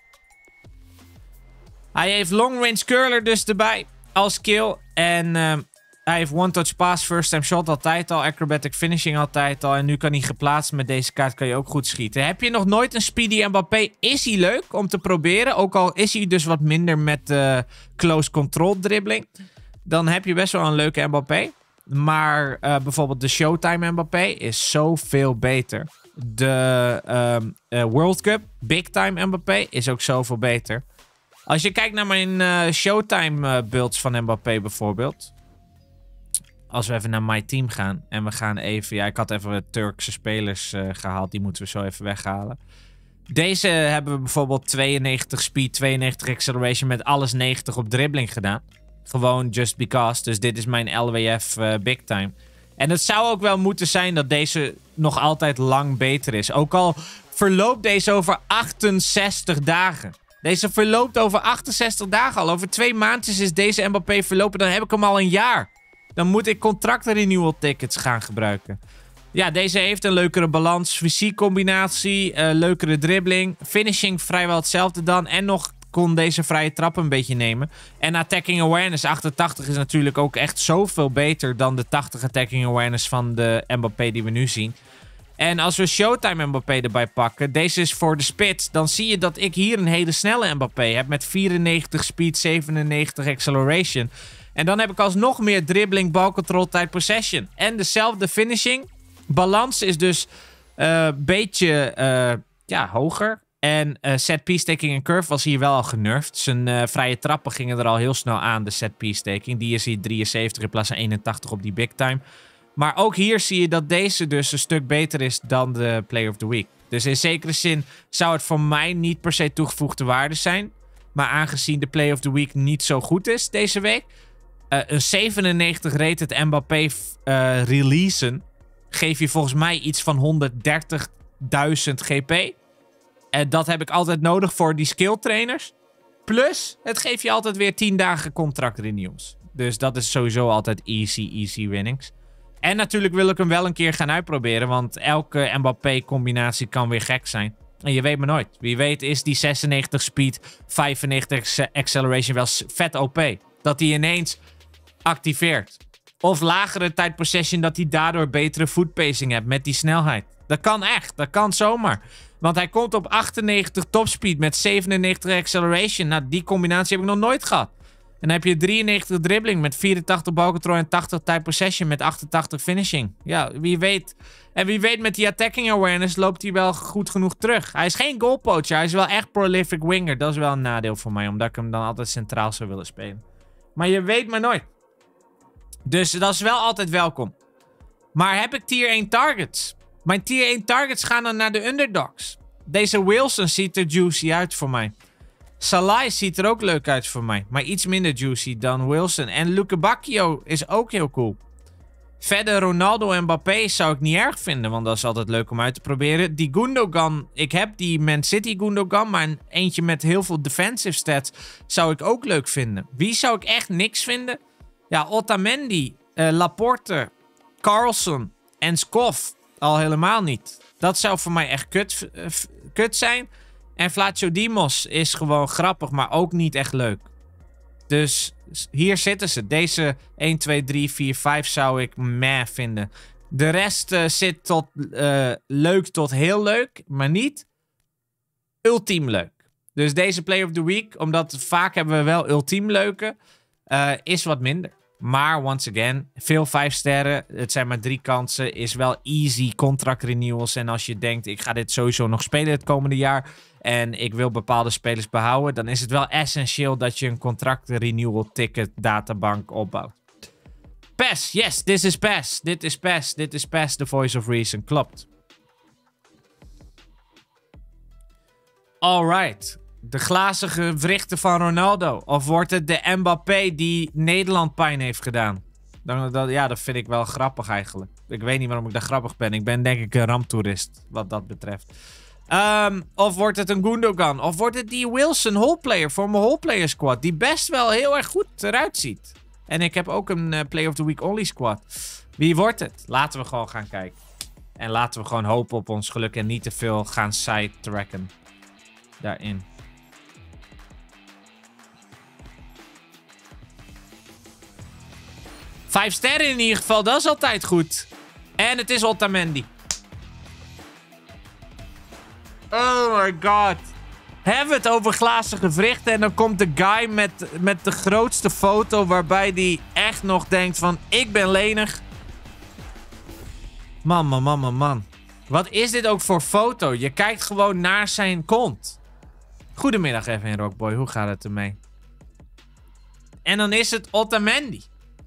S1: Hij heeft long range curler dus erbij als skill. En uh, hij heeft one touch pass, first time shot altijd al. Acrobatic finishing altijd al. En nu kan hij geplaatst. Met deze kaart kan je ook goed schieten. Heb je nog nooit een Speedy Mbappé? Is hij leuk om te proberen. Ook al is hij dus wat minder met uh, close control dribbling. Dan heb je best wel een leuke Mbappé. Maar uh, bijvoorbeeld de Showtime Mbappé is zoveel beter. De um, uh, World Cup Big Time Mbappé is ook zoveel beter. Als je kijkt naar mijn uh, Showtime uh, builds van Mbappé bijvoorbeeld. Als we even naar My Team gaan. En we gaan even... Ja, ik had even de Turkse spelers uh, gehaald. Die moeten we zo even weghalen. Deze hebben we bijvoorbeeld tweeënnegentig speed, tweeënnegentig acceleration met alles negentig op dribbling gedaan. Gewoon just because. Dus dit is mijn L W F uh, Big Time. En het zou ook wel moeten zijn dat deze nog altijd lang beter is. Ook al verloopt deze over achtenzestig dagen. Deze verloopt over achtenzestig dagen al. Over twee maandjes is deze Mbappé verlopen. Dan heb ik hem al een jaar. Dan moet ik contractrenewal tickets gaan gebruiken. Ja, deze heeft een leukere balans. Fysiek combinatie. Uh, leukere dribbling. Finishing vrijwel hetzelfde dan. En nog kon deze vrije trap een beetje nemen. En attacking awareness achtentachtig is natuurlijk ook echt zoveel beter dan de tachtig attacking awareness van de Mbappé die we nu zien. En als we Showtime Mbappé erbij pakken, deze is voor de spits, dan zie je dat ik hier een hele snelle Mbappé heb met vierennegentig speed, zevenennegentig acceleration. En dan heb ik alsnog meer dribbling, balcontrol, tijd, possession. En dezelfde finishing. Balans is dus een uh, beetje uh, ja, hoger. En uh, set piece taking en curve was hier wel al genervd. Zijn uh, vrije trappen gingen er al heel snel aan, de set piece taking. Die is hier drieënzeventig in plaats van eenentachtig op die big time. Maar ook hier zie je dat deze dus een stuk beter is dan de Player of the Week. Dus in zekere zin zou het voor mij niet per se toegevoegde waarde zijn. Maar aangezien de Player of the Week niet zo goed is deze week. Uh, een zevenennegentig rated Mbappé uh, releasen geef je volgens mij iets van honderddertigduizend G P. En dat heb ik altijd nodig voor die skill trainers. Plus, het geeft je altijd weer tien dagen contract renewals. Dus dat is sowieso altijd easy, easy winnings. En natuurlijk wil ik hem wel een keer gaan uitproberen. Want elke Mbappé-combinatie kan weer gek zijn. En je weet maar nooit. Wie weet is die zesennegentig speed, vijfennegentig acceleration wel vet O P. Dat hij ineens activeert. Of lagere tijd possession, dat hij daardoor betere footpacing hebt met die snelheid. Dat kan echt. Dat kan zomaar. Want hij komt op achtennegentig topspeed met zevenennegentig acceleration. Nou, die combinatie heb ik nog nooit gehad. En dan heb je drieënnegentig dribbling met vierentachtig balcontrol en tachtig tijd possession met achtentachtig finishing. Ja, wie weet. En wie weet met die attacking awareness loopt hij wel goed genoeg terug. Hij is geen goalpoacher. Hij is wel echt prolific winger. Dat is wel een nadeel voor mij, omdat ik hem dan altijd centraal zou willen spelen. Maar je weet maar nooit. Dus dat is wel altijd welkom. Maar heb ik tier één targets? Mijn tier één targets gaan dan naar de underdogs. Deze Wilson ziet er juicy uit voor mij. Salah ziet er ook leuk uit voor mij. Maar iets minder juicy dan Wilson. En Luke Bacchio is ook heel cool. Verder Ronaldo en Mbappé zou ik niet erg vinden. Want dat is altijd leuk om uit te proberen. Die Gundogan. Ik heb die Man City Gundogan. Maar een eentje met heel veel defensive stats zou ik ook leuk vinden. Wie zou ik echt niks vinden? Ja, Otamendi, uh, Laporte, Carlson en Skof. Al helemaal niet. Dat zou voor mij echt kut, uh, kut zijn. En Vlacho Dimos is gewoon grappig, maar ook niet echt leuk. Dus hier zitten ze. Deze één, twee, drie, vier, vijf zou ik meh vinden. De rest uh, zit tot uh, leuk tot heel leuk, maar niet ultiem leuk. Dus deze Player of the Week, omdat vaak hebben we wel ultiem leuke, uh, is wat minder. Maar, once again, veel vijf sterren. Het zijn maar drie kansen. Is wel easy contract renewals. En als je denkt, ik ga dit sowieso nog spelen het komende jaar. En ik wil bepaalde spelers behouden. Dan is het wel essentieel dat je een contract renewal ticket databank opbouwt. P E S. Yes, this is P E S. Dit is P E S. Dit is P E S. The Voice of Reason. Klopt. Alright. De glazige wrichten van Ronaldo. Of wordt het de Mbappé die Nederland pijn heeft gedaan? Dan, dat, ja, dat vind ik wel grappig eigenlijk. Ik weet niet waarom ik daar grappig ben. Ik ben denk ik een ramptoerist wat dat betreft. Um, of wordt het een Gundogan? Of wordt het die Wilson holeplayer voor mijn holeplayer squad? Die best wel heel erg goed eruit ziet. En ik heb ook een uh, Player of the Week only squad. Wie wordt het? Laten we gewoon gaan kijken. En laten we gewoon hopen op ons geluk en niet te veel gaan sidetracken daarin. Vijf sterren in ieder geval, dat is altijd goed. En het is Otamendi. Oh my god. Hebben we het over glazige wrichten en dan komt de guy met, met de grootste foto waarbij die echt nog denkt van ik ben lenig. Man, man, man, man, man. Wat is dit ook voor foto? Je kijkt gewoon naar zijn kont. Goedemiddag even in Rockboy, hoe gaat het ermee? En dan is het Otamendi.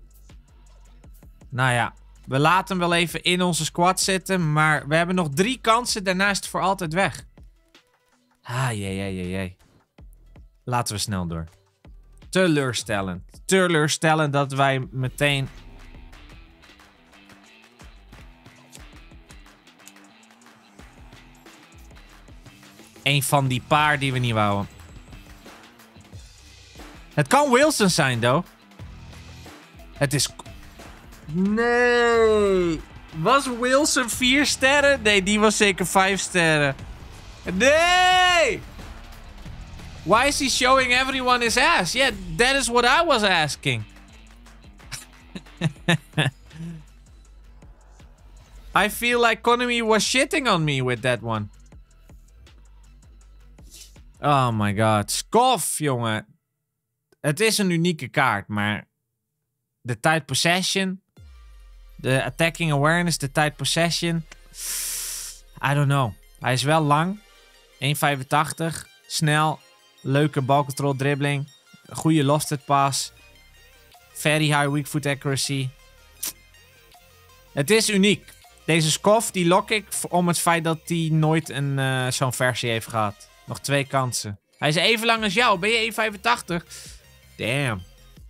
S1: Nou ja, we laten hem wel even in onze squad zitten. Maar we hebben nog drie kansen. Daarna is het voor altijd weg. Ah, jee, jee, jee, jee. Laten we snel door. Teleurstellend. Teleurstellend dat wij meteen... Een van die paar die we niet wouden. Het kan Wilson zijn, though. Het is... Nee. Was Wilson vier sterren? Nee, die was zeker vijf sterren. Nee! Why is he showing everyone his ass? Yeah, that is what I was asking. I feel like Konami was shitting on me with that one. Oh my god. Scoff, jongen. Het is een unieke kaart, maar... De tight possession... De attacking awareness, de tight possession... I don't know. Hij is wel lang. één vijfentachtig. Snel. Leuke balcontrol dribbling. Goede lofted pass. Very high weak foot accuracy. Het is uniek. Deze Scoff, die lok ik om het feit dat hij nooit een uh, zo'n versie heeft gehad. Nog twee kansen. Hij is even lang als jou. Ben je één vijfentachtig? Damn.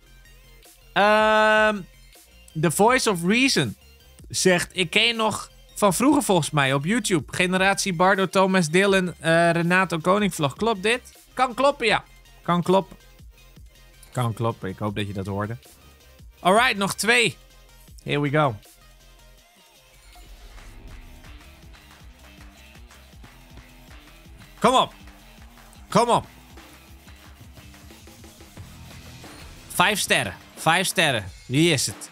S1: Um, The Voice of Reason zegt... Ik ken je nog van vroeger volgens mij op YouTube. Generatie Bardo, Thomas Dylan, uh, Renato Koning vlog. Klopt dit? Kan kloppen, ja. Kan kloppen. Kan kloppen. Ik hoop dat je dat hoorde. Alright, nog twee. Here we go. Kom op. Kom op. Vijf sterren. Vijf sterren. Wie is het?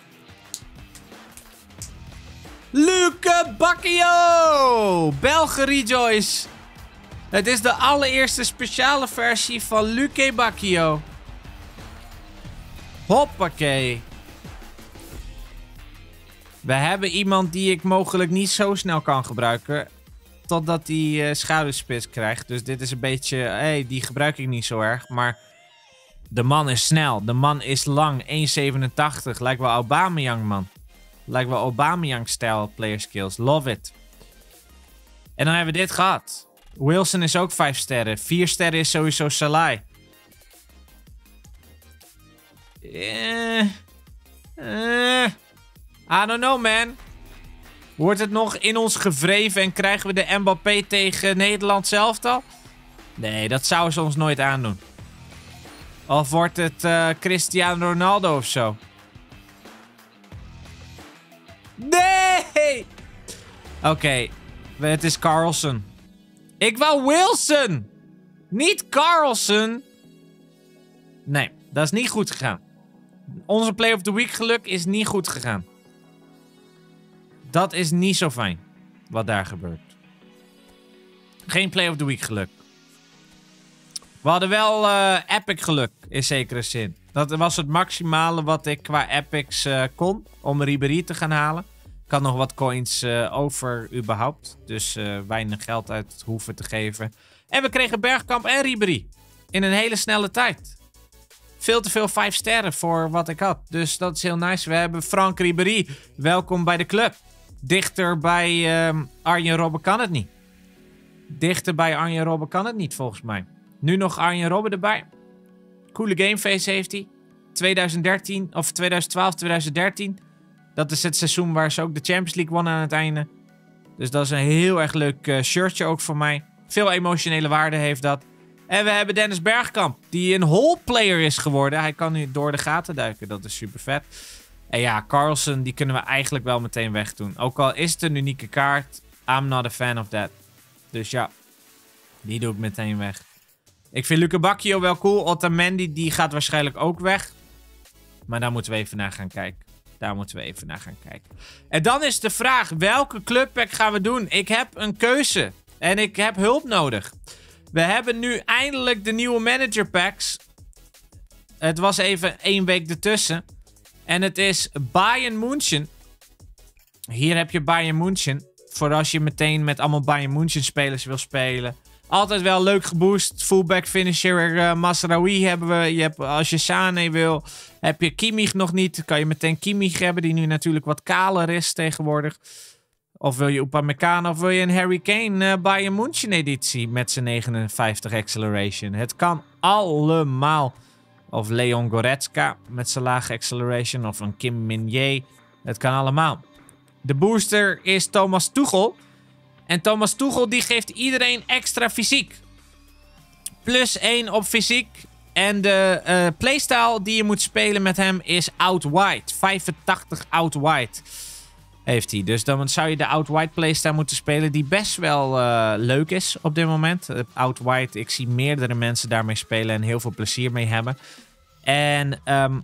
S1: Luke Bacchio! Belgen Rejoice. Het is de allereerste speciale versie van Luke Bacchio. Hoppakee. We hebben iemand die ik mogelijk niet zo snel kan gebruiken. Totdat hij uh, schouderspits krijgt. Dus dit is een beetje... Hé, hey, die gebruik ik niet zo erg. Maar de man is snel. De man is lang. één zevenentachtig. Lijkt wel Aubameyang, man. Lijkt wel Aubameyang-style player skills. Love it. En dan hebben we dit gehad. Wilson is ook vijf sterren. vier sterren is sowieso Salah. Eh... Eh... I don't know, man. Wordt het nog in ons gevreven en krijgen we de Mbappé tegen Nederland zelf al? Nee, dat zouden ze ons nooit aandoen. Of wordt het uh, Cristiano Ronaldo of zo? Nee! Oké, okay, het is Carlsen. Ik wou Wilson! Niet Carlsen! Nee, dat is niet goed gegaan. Onze Play of the Week geluk is niet goed gegaan. Dat is niet zo fijn. Wat daar gebeurt. Geen Play of the Week geluk. We hadden wel uh, epic geluk. In zekere zin. Dat was het maximale wat ik qua epics uh, kon. Om Ribéry te gaan halen. Ik had nog wat coins uh, over überhaupt. Dus uh, weinig geld uit hoeven te geven. En we kregen Bergkamp en Ribéry. In een hele snelle tijd. Veel te veel vijf sterren voor wat ik had. Dus dat is heel nice. We hebben Frank Ribéry. Welkom bij de club. Dichter bij um, Arjen Robben kan het niet. Dichter bij Arjen Robben kan het niet, volgens mij. Nu nog Arjen Robben erbij. Coole gameface heeft hij. twintig dertien, of twintig twaalf, twintig dertien. Dat is het seizoen waar ze ook de Champions League wonnen aan het einde. Dus dat is een heel erg leuk uh, shirtje ook voor mij. Veel emotionele waarde heeft dat. En we hebben Dennis Bergkamp, die een hole player is geworden. Hij kan nu door de gaten duiken, dat is super vet. En ja, Carlsen, die kunnen we eigenlijk wel meteen wegdoen. Ook al is het een unieke kaart, I'm not a fan of that. Dus ja, die doe ik meteen weg. Ik vind Luke Bacchio wel cool. Otamendi, die gaat waarschijnlijk ook weg. Maar daar moeten we even naar gaan kijken. Daar moeten we even naar gaan kijken. En dan is de vraag, welke clubpack gaan we doen? Ik heb een keuze. En ik heb hulp nodig. We hebben nu eindelijk de nieuwe manager packs. Het was even één week ertussen. En het is Bayern München. Hier heb je Bayern München. Voor als je meteen met allemaal Bayern München spelers wil spelen. Altijd wel leuk geboost. Fullback finisher uh, Mazraoui hebben we. Je hebt, als je Sané wil, heb je Kimmich nog niet. Kan je meteen Kimmich hebben, die nu natuurlijk wat kaler is tegenwoordig. Of wil je Upamecano of wil je een Harry Kane uh, Bayern München editie met zijn negenenvijftig acceleration. Het kan allemaal. Of Leon Goretzka met zijn lage acceleration. Of een Kim Min-jae. Het kan allemaal. De booster is Thomas Tuchel. En Thomas Tuchel die geeft iedereen extra fysiek. Plus één op fysiek. En de uh, playstyle die je moet spelen met hem is Out-White. vijfentachtig Out-White heeft hij. Dus dan zou je de Out-White playstyle moeten spelen, die best wel uh, leuk is op dit moment. Uh, Out-White, ik zie meerdere mensen daarmee spelen en heel veel plezier mee hebben. En um,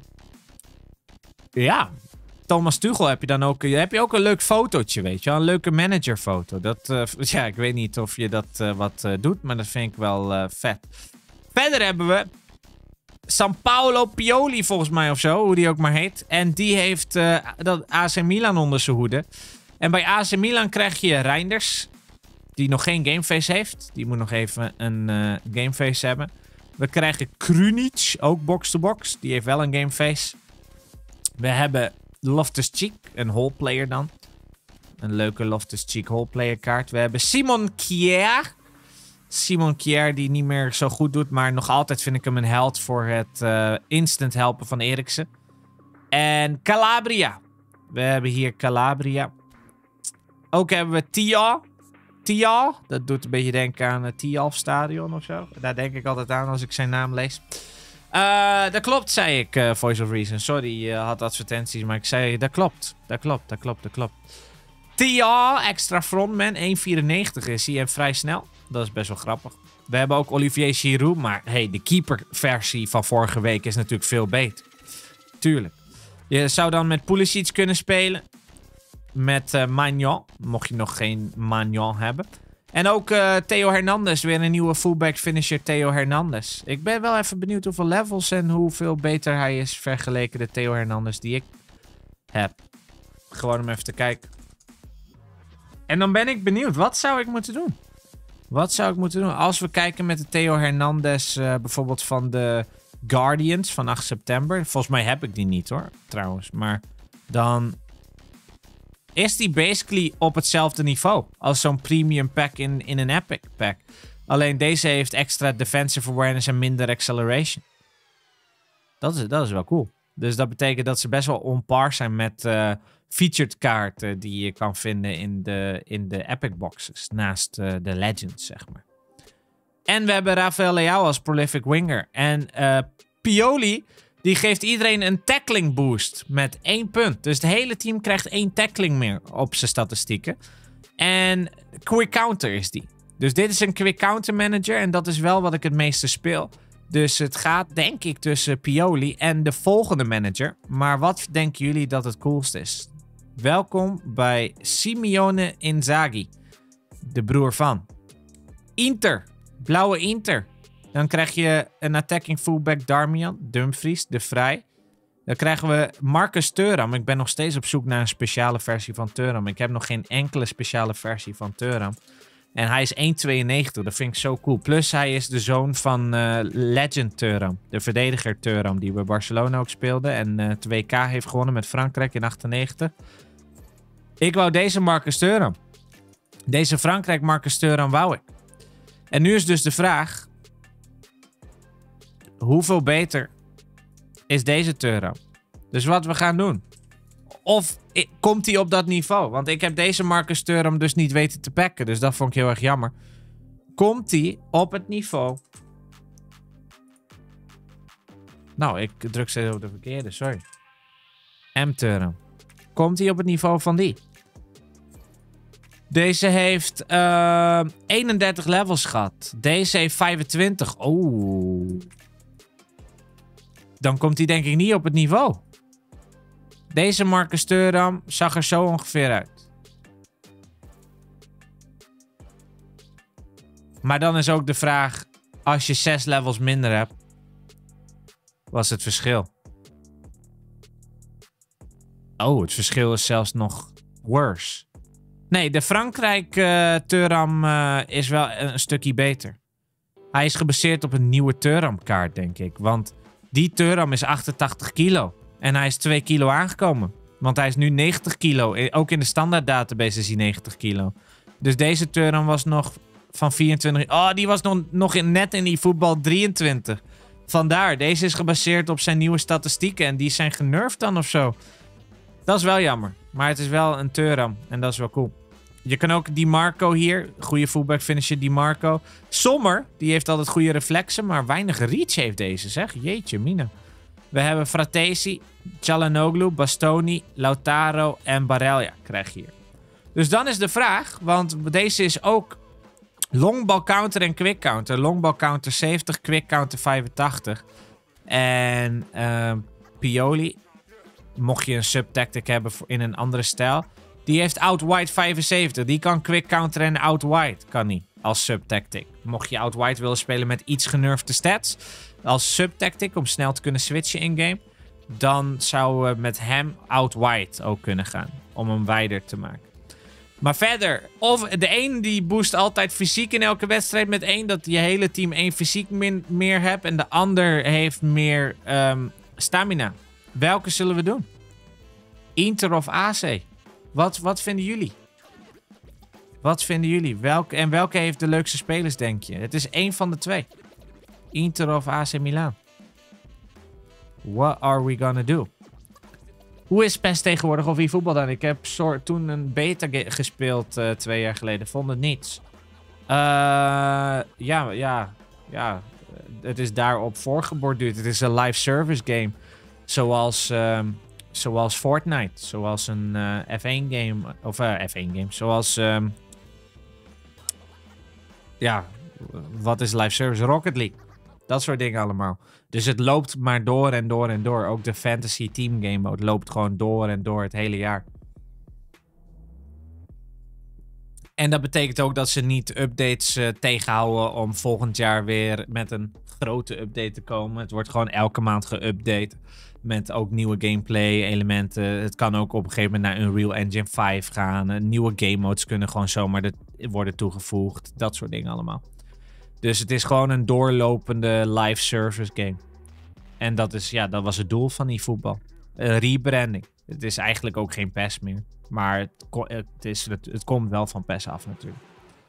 S1: ja, Thomas Tuchel heb je dan ook, heb je ook een leuk fotootje, weet je wel. Een leuke managerfoto. Dat, uh, ja, ik weet niet of je dat uh, wat uh, doet, maar dat vind ik wel uh, vet. Verder hebben we Sampaolo Pioli, volgens mij of zo, hoe die ook maar heet. En die heeft uh, dat A C Milan onder zijn hoede. En bij A C Milan krijg je Reinders, die nog geen gameface heeft. Die moet nog even een uh, gameface hebben. We krijgen Krunic, ook box-to-box. Die heeft wel een gameface. We hebben Loftus-Cheek, een holeplayer dan. Een leuke Loftus-Cheek holeplayer kaart. We hebben Simon Kjaer. Simon Kjaer die niet meer zo goed doet, maar nog altijd vind ik hem een held voor het uh, instant helpen van Eriksen. En Calabria. We hebben hier Calabria. Ook hebben we Thiaw. Thiaw, dat doet een beetje denken aan het Thialf Stadion of zo. Daar denk ik altijd aan als ik zijn naam lees. Uh, dat klopt, zei ik, uh, Voice of Reason. Sorry, je uh, had advertenties, maar ik zei, dat klopt. Dat klopt, dat klopt, dat klopt. Thiaw, extra frontman, één vierennegentig is hij en vrij snel. Dat is best wel grappig. We hebben ook Olivier Giroud, maar hey, de keeper-versie van vorige week is natuurlijk veel beter. Tuurlijk. Je zou dan met Pulisic kunnen spelen. Met uh, Magnan, mocht je nog geen Magnan hebben. En ook uh, Theo Hernandez, weer een nieuwe fullback finisher Theo Hernandez. Ik ben wel even benieuwd hoeveel levels en hoeveel beter hij is vergeleken de Theo Hernandez die ik heb. Gewoon om even te kijken. En dan ben ik benieuwd, wat zou ik moeten doen? Wat zou ik moeten doen? Als we kijken met de Theo Hernandez, uh, bijvoorbeeld van de Guardians van acht september. Volgens mij heb ik die niet hoor, trouwens. Maar dan is die basically op hetzelfde niveau als zo'n premium pack in, in een epic pack. Alleen deze heeft extra defensive awareness en minder acceleration. Dat is, dat is wel cool. Dus dat betekent dat ze best wel on par zijn met uh, featured kaarten die je kan vinden in de, in de epic boxes. Naast uh, de legends, zeg maar. En we hebben Rafael Leao als prolific winger. En uh, Pioli, die geeft iedereen een tackling boost met één punt. Dus het hele team krijgt één tackling meer op zijn statistieken. En quick counter is die. Dus dit is een quick counter manager en dat is wel wat ik het meeste speel. Dus het gaat denk ik tussen Pioli en de volgende manager. Maar wat denken jullie dat het coolst is? Welkom bij Simeone Inzaghi, de broer van Inter, blauwe Inter. Dan krijg je een attacking fullback Darmian, Dumfries, de Vrij. Dan krijgen we Marcus Thuram. Ik ben nog steeds op zoek naar een speciale versie van Thuram. Ik heb nog geen enkele speciale versie van Thuram. En hij is één tweeënnegentig. Dat vind ik zo cool. Plus hij is de zoon van uh, Legend Thuram. De verdediger Thuram. Die bij Barcelona ook speelde. En uh, het W K heeft gewonnen met Frankrijk in achtennegentig. Ik wou deze Marcus Thuram. Deze Frankrijk Marcus Thuram wou ik. En nu is dus de vraag: hoeveel beter is deze Thuram? Dus wat we gaan doen. Of komt hij op dat niveau? Want ik heb deze Marcus Thuram dus niet weten te packen. Dus dat vond ik heel erg jammer. Komt hij op het niveau? Nou, ik druk steeds op de verkeerde. Sorry. M Thuram. Komt hij op het niveau van die? Deze heeft uh, eenendertig levels gehad. Deze heeft vijfentwintig. Oeh. Dan komt hij denk ik niet op het niveau. Deze Marcus Thuram zag er zo ongeveer uit. Maar dan is ook de vraag, als je zes levels minder hebt, wat is het verschil? Oh, het verschil is zelfs nog worse. Nee, de Frankrijk uh, Thuram uh, is wel een, een stukje beter. Hij is gebaseerd op een nieuwe Thuram kaart, denk ik. Want die Thuram is achtentachtig kilo. En hij is twee kilo aangekomen. Want hij is nu negentig kilo. Ook in de standaard database is hij negentig kilo. Dus deze Thuram was nog van vierentwintig. Oh, die was nog, nog in, net in die voetbal drieëntwintig. Vandaar, deze is gebaseerd op zijn nieuwe statistieken. En die zijn genervd dan of zo. Dat is wel jammer. Maar het is wel een Thuram. En dat is wel cool. je kan ook Di Marco hier. Goede fullback finisher Di Marco. Sommer, die heeft altijd goede reflexen, maar weinig reach heeft deze, zeg. Jeetje, mina. We hebben Fratesi, Çalhanoğlu, Bastoni, Lautaro en Barella krijg je hier. Dus dan is de vraag, want deze is ook longball counter en quick counter. Longball counter zeventig, quick counter vijfentachtig. En uh, Pioli, mocht je een subtactic hebben in een andere stijl, die heeft out-wide vijfenzeventig. Die kan quick counter en out-wide, kan niet, als subtactic. Mocht je out-wide willen spelen met iets genurfde stats, als subtactic om snel te kunnen switchen in-game, dan zou we met hem out-wide ook kunnen gaan, om hem wijder te maken. Maar verder, of de een die boost altijd fysiek in elke wedstrijd met één, dat je hele team één fysiek min, meer hebt. En de ander heeft meer um, stamina. Welke zullen we doen? Inter of A C? Wat, wat vinden jullie? Wat vinden jullie? Welke, en welke heeft de leukste spelers, denk je? Het is één van de twee. Inter of A C Milan? What are we gonna do? Hoe is P E S tegenwoordig of eFootball dan? Ik heb soort, toen een beta gespeeld uh, twee jaar geleden. Vond het niets. Uh, ja, ja, ja. Het is daarop voorgeborduurd. Het is een live service game. Zoals, um, zoals Fortnite. Zoals een uh, F één game. Of uh, F één game. Zoals... Um, ja, wat is live service? Rocket League. Dat soort dingen allemaal. Dus het loopt maar door en door en door. Ook de Fantasy Team Game Mode loopt gewoon door en door het hele jaar. En dat betekent ook dat ze niet updates uh, tegenhouden om volgend jaar weer met een grote update te komen. Het wordt gewoon elke maand geüpdate met ook nieuwe gameplay elementen. Het kan ook op een gegeven moment naar Unreal Engine vijf gaan. Uh, nieuwe game modes kunnen gewoon zomaar de, worden toegevoegd. Dat soort dingen allemaal. Dus het is gewoon een doorlopende live service game. En dat, is, ja, dat was het doel van die voetbal. Uh, rebranding. Het is eigenlijk ook geen P E S meer. Maar het, het, is, het, het komt wel van P E S af natuurlijk.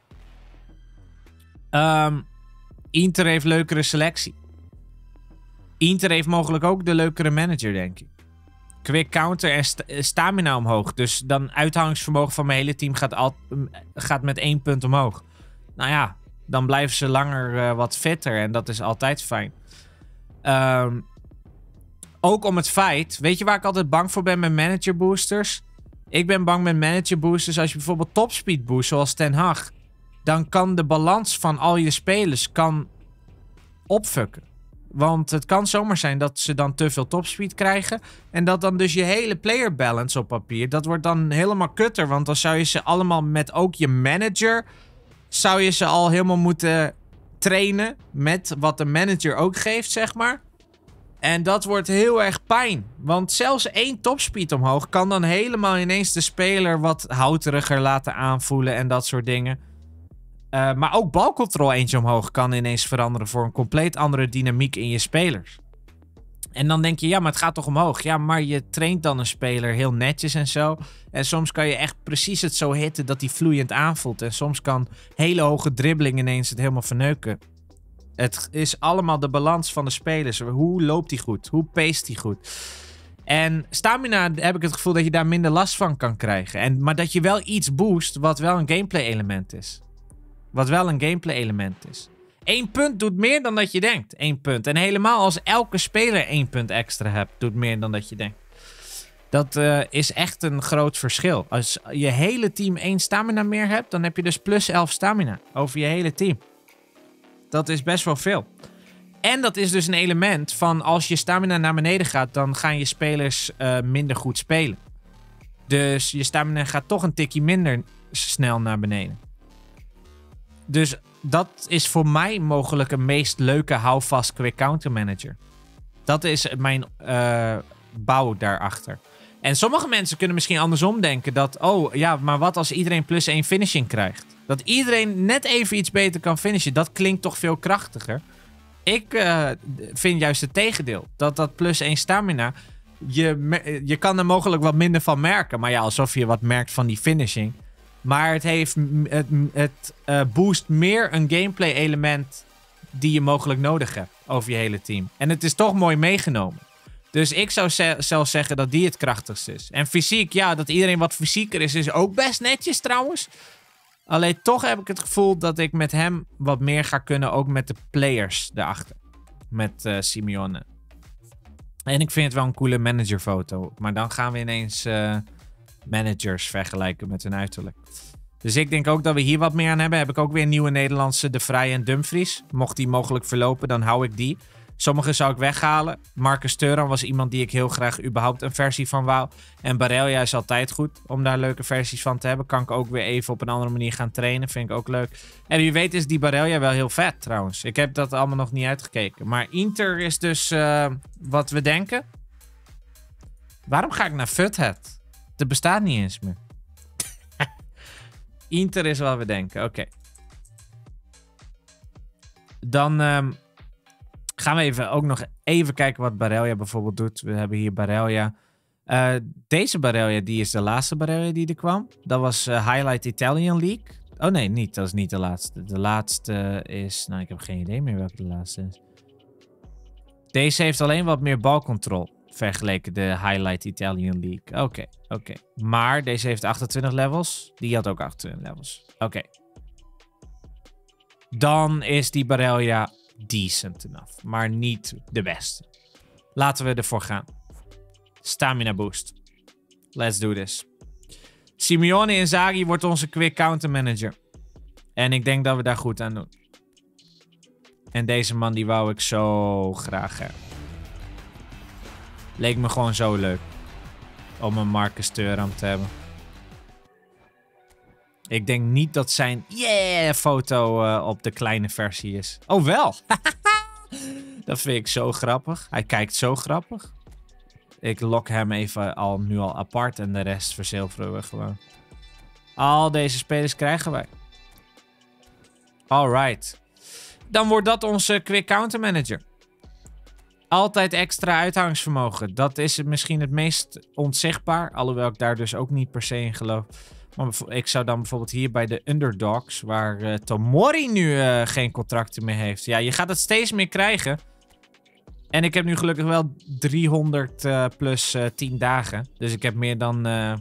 S1: Um, Inter heeft leukere selectie. Inter heeft mogelijk ook de leukere manager, denk ik. Quick counter en st stamina omhoog. Dus dan uithoudingsvermogen van mijn hele team gaat, al, gaat met één punt omhoog. Nou ja, dan blijven ze langer uh, wat fitter. En dat is altijd fijn. Um, ook om het feit... Weet je waar ik altijd bang voor ben met manager boosters? Ik ben bang met manager boosters als je bijvoorbeeld topspeed boost, zoals Ten Hag. Dan kan de balans van al je spelers kan opfucken. Want het kan zomaar zijn dat ze dan te veel topspeed krijgen. En dat dan dus je hele player balance op papier, dat wordt dan helemaal kutter. Want dan zou je ze allemaal met ook je manager, zou je ze al helemaal moeten trainen met wat de manager ook geeft, zeg maar. En dat wordt heel erg pijn. Want zelfs één topspeed omhoog kan dan helemaal ineens de speler wat houteriger laten aanvoelen en dat soort dingen. Uh, maar ook balcontrol eentje omhoog kan ineens veranderen voor een compleet andere dynamiek in je spelers. En dan denk je, ja, maar het gaat toch omhoog? Ja, maar je traint dan een speler heel netjes en zo. En soms kan je echt precies het zo hitten dat hij vloeiend aanvoelt. En soms kan hele hoge dribbeling ineens het helemaal verneuken. Het is allemaal de balans van de spelers. Hoe loopt hij goed? Hoe paced hij goed? En stamina heb ik het gevoel dat je daar minder last van kan krijgen. En, maar dat je wel iets boost wat wel een gameplay element is. Wat wel een gameplay element is. Eén punt doet meer dan dat je denkt. Eén punt. En helemaal als elke speler één punt extra hebt, doet meer dan dat je denkt. Dat uh, is echt een groot verschil. Als je hele team één stamina meer hebt, dan heb je dus plus elf stamina over je hele team. Dat is best wel veel. En dat is dus een element van als je stamina naar beneden gaat, dan gaan je spelers uh, minder goed spelen. Dus je stamina gaat toch een tikje minder snel naar beneden. Dus dat is voor mij mogelijk een meest leuke houvast quick counter manager. Dat is mijn uh, bouw daarachter. En sommige mensen kunnen misschien andersom denken dat, oh ja, maar wat als iedereen plus één finishing krijgt? Dat iedereen net even iets beter kan finishen. Dat klinkt toch veel krachtiger. Ik uh, vind juist het tegendeel. Dat dat plus één stamina, je, je kan er mogelijk wat minder van merken. Maar ja, alsof je wat merkt van die finishing. Maar het, heeft, het, het uh, boost meer een gameplay element die je mogelijk nodig hebt over je hele team. En het is toch mooi meegenomen. Dus ik zou ze zelfs zeggen dat die het krachtigst is. En fysiek, ja, dat iedereen wat fysieker is, is ook best netjes trouwens. Alleen toch heb ik het gevoel dat ik met hem wat meer ga kunnen, ook met de players daarachter. Met uh, Simeone. En ik vind het wel een coole managerfoto. Maar dan gaan we ineens uh, managers vergelijken met hun uiterlijk. Dus ik denk ook dat we hier wat meer aan hebben. Heb ik ook weer een nieuwe Nederlandse, De Vrij en Dumfries. Mocht die mogelijk verlopen, dan hou ik die. Sommige zou ik weghalen. Marcus Thuram was iemand die ik heel graag überhaupt een versie van wou. En Barella is altijd goed om daar leuke versies van te hebben. Kan ik ook weer even op een andere manier gaan trainen. Vind ik ook leuk. En wie weet is die Barella wel heel vet trouwens. Ik heb dat allemaal nog niet uitgekeken. Maar Inter is dus uh, wat we denken. Waarom ga ik naar Futhead? Dat bestaat niet eens meer. Inter is wat we denken. Oké. Okay. Dan... Um, gaan we even ook nog even kijken wat Barella bijvoorbeeld doet. We hebben hier Barella. Uh, deze Barella, die is de laatste Barella die er kwam. Dat was uh, Highlight Italian League. Oh nee, niet. Dat is niet de laatste. De laatste is... Nou, ik heb geen idee meer welke de laatste is. Deze heeft alleen wat meer balcontrol vergeleken de Highlight Italian League. Oké, okay, oké. Okay. Maar deze heeft achtentwintig levels. Die had ook achtentwintig levels. Oké. Okay. Dan is die Barella... decent enough, maar niet de beste. Laten we ervoor gaan. Stamina boost. Let's do this. Simeone Inzaghi wordt onze quick counter manager. En ik denk dat we daar goed aan doen. En deze man die wou ik zo graag hebben. Leek me gewoon zo leuk. Om een Marcus Thuram te hebben. Ik denk niet dat zijn yeah foto uh, op de kleine versie is. Oh wel. Dat vind ik zo grappig. Hij kijkt zo grappig. Ik lok hem even al nu al apart en de rest verzilveren we gewoon. Al deze spelers krijgen wij. Alright. Dan wordt dat onze quick counter manager. Altijd extra uithoudingsvermogen. Dat is misschien het meest onzichtbaar. Alhoewel ik daar dus ook niet per se in geloof. Maar ik zou dan bijvoorbeeld hier bij de underdogs, waar uh, Tomori nu uh, geen contracten meer heeft. Ja, je gaat het steeds meer krijgen. En ik heb nu gelukkig wel driehonderd uh, plus uh, tien dagen. Dus ik heb meer dan uh,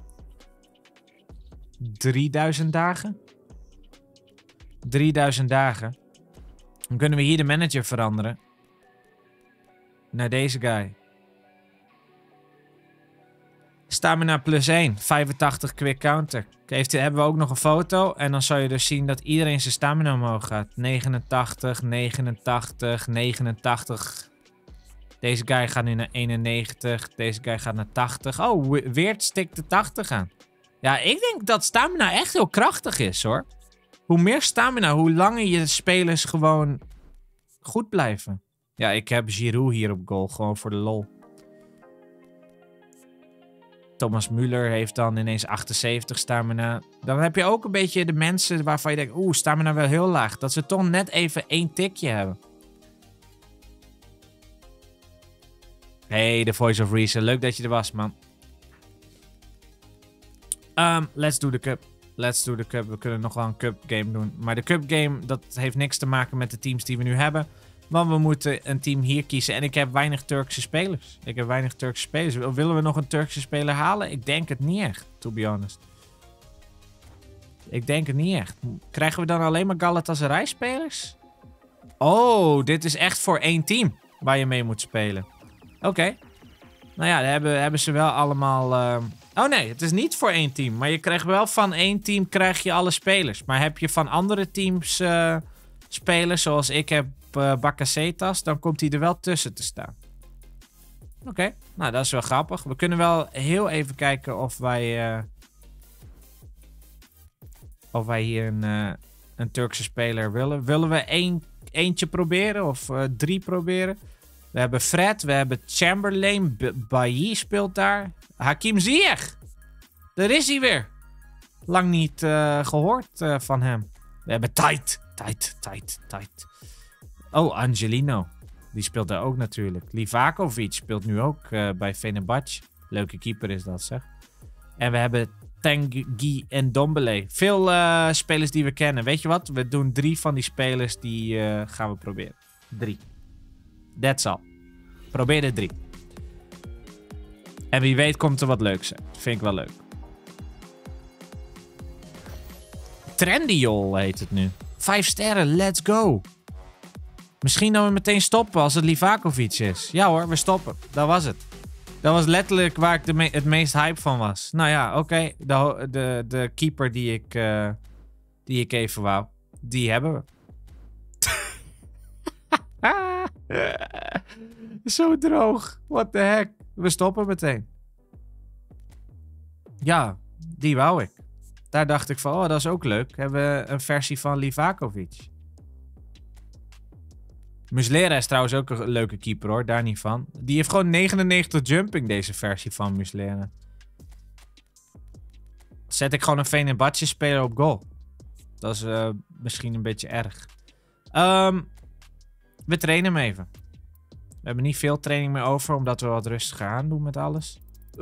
S1: drieduizend dagen. drieduizend dagen. Dan kunnen we hier de manager veranderen. Naar deze guy. Stamina plus één. vijfentachtig quick counter. Heeft, hebben we ook nog een foto. En dan zal je dus zien dat iedereen zijn stamina omhoog gaat. negenentachtig, negenentachtig, negenentachtig. Deze guy gaat nu naar eenennegentig. Deze guy gaat naar tachtig. Oh, Weird stikt de tachtig aan. Ja, ik denk dat stamina echt heel krachtig is, hoor. Hoe meer stamina, hoe langer je spelers gewoon goed blijven. Ja, ik heb Giroud hier op goal. Gewoon voor de lol. Thomas Müller heeft dan ineens achtenzeventig stamina. Dan heb je ook een beetje de mensen waarvan je denkt... Oeh, stamina wel heel laag. Dat ze toch net even één tikje hebben. Hey, de Voice of Reason. Leuk dat je er was, man. Um, let's do the cup. Let's do the cup. We kunnen nog wel een cup game doen. Maar de cup game, dat heeft niks te maken met de teams die we nu hebben. Want we moeten een team hier kiezen. En ik heb weinig Turkse spelers. Ik heb weinig Turkse spelers. Willen we nog een Turkse speler halen? Ik denk het niet echt, to be honest. Ik denk het niet echt. Krijgen we dan alleen maar Galatasaray spelers? Oh, dit is echt voor één team waar je mee moet spelen. Oké. Okay. Nou ja, dan hebben, hebben ze wel allemaal... Uh... Oh nee, het is niet voor één team. Maar je krijgt wel van één team krijg je alle spelers. Maar heb je van andere teams uh, spelers, zoals ik heb uh, Bakasetas, dan komt hij er wel tussen te staan. Oké, okay. Nou dat is wel grappig. We kunnen wel heel even kijken of wij... Uh... Of wij hier een, uh, een Turkse speler willen. Willen we één, eentje proberen of uh, drie proberen? We hebben Fred, we hebben Chamberlain, Bailly speelt daar. Hakim Ziyech. Daar is hij weer. Lang niet uh, gehoord uh, van hem. We hebben Tight, Tight, Tight, Tight. Oh, Angelino. Die speelt daar ook natuurlijk. Livakovic speelt nu ook uh, bij Fenerbahce. Leuke keeper is dat, zeg. En we hebben Tanguy en Dombele. Veel uh, spelers die we kennen. Weet je wat? We doen drie van die spelers die uh, gaan we proberen. Drie. That's all. Probeer er drie. En wie weet komt er wat leuks uit. Vind ik wel leuk. Trendyol heet het nu. Vijf sterren, let's go. Misschien dat we meteen stoppen als het Livakovic is. Ja hoor, we stoppen. Dat was het. Dat was letterlijk waar ik de me het meest hype van was. Nou ja, oké. Okay. De, de, de keeper die ik, uh, die ik even wou. Die hebben we. Zo droog. What the heck. We stoppen meteen. Ja, die wou ik. Daar dacht ik van, oh, dat is ook leuk. Hebben we een versie van Livakovic. Muslera is trouwens ook een leuke keeper hoor, daar niet van. Die heeft gewoon negenennegentig jumping, deze versie van Muslera. Zet ik gewoon een Fenerbahce speler op goal. Dat is uh, misschien een beetje erg. Um, we trainen hem even. We hebben niet veel training meer over, omdat we wat rustiger aan doen met alles. Uh!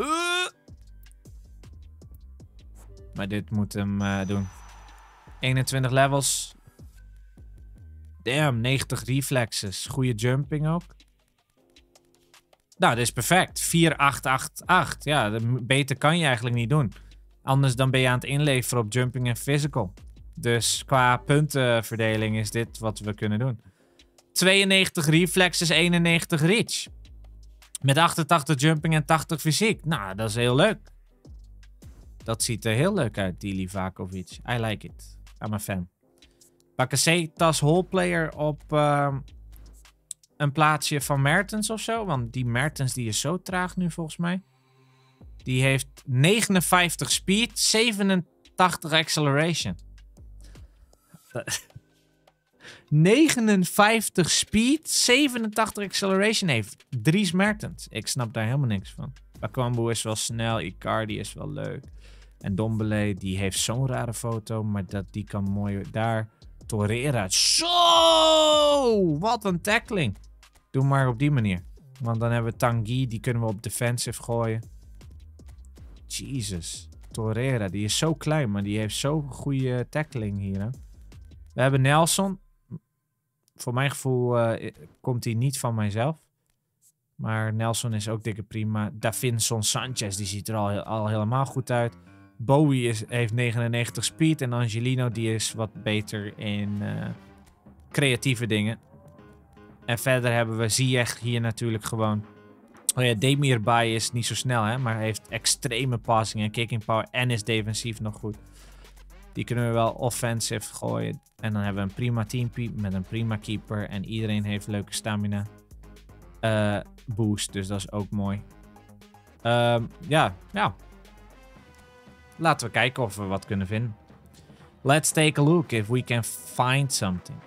S1: Maar dit moet hem uh, doen. eenentwintig levels. Damn, negentig reflexes. Goede jumping ook. Nou, dit is perfect. vier acht acht acht. Ja, beter kan je eigenlijk niet doen. Anders dan ben je aan het inleveren op jumping en physical. Dus qua puntenverdeling is dit wat we kunnen doen. tweeënnegentig reflexes, eenennegentig reach. Met achtentachtig jumping en tachtig fysiek. Nou, dat is heel leuk. Dat ziet er heel leuk uit, die Livakovic. I like it. I'm a fan. Bakasetas Hallplayer op uh, een plaatsje van Mertens of zo. Want die Mertens die is zo traag nu volgens mij. Die heeft negenenvijftig speed, zevenentachtig acceleration. negenenvijftig speed, zevenentachtig acceleration heeft Dries Mertens. Ik snap daar helemaal niks van. Bakambu is wel snel, Icardi is wel leuk. En Dombele, die heeft zo'n rare foto, maar dat, die kan mooi daar. Torreira. Zo! Wat een tackling. Doe maar op die manier. Want dan hebben we Tanguy, die kunnen we op defensive gooien. Jesus. Torreira, die is zo klein, maar die heeft zo'n goede tackling hier. Hè? We hebben Nelson. Voor mijn gevoel uh, komt hij niet van mijzelf. Maar Nelson is ook dikke prima. Davinson Sanchez, die ziet er al, al helemaal goed uit. Bowie is, heeft negenennegentig speed. En Angelino die is wat beter in uh, creatieve dingen. En verder hebben we Ziyech hier natuurlijk gewoon. Oh ja, Demir Bay is niet zo snel, hè, maar heeft extreme passing en kicking power. En is defensief nog goed. Die kunnen we wel offensive gooien. En dan hebben we een prima teampie met een prima keeper. En iedereen heeft leuke stamina uh, boost. Dus dat is ook mooi. Uh, ja, ja. Laten we kijken of we wat kunnen vinden. Let's take a look if we can find something.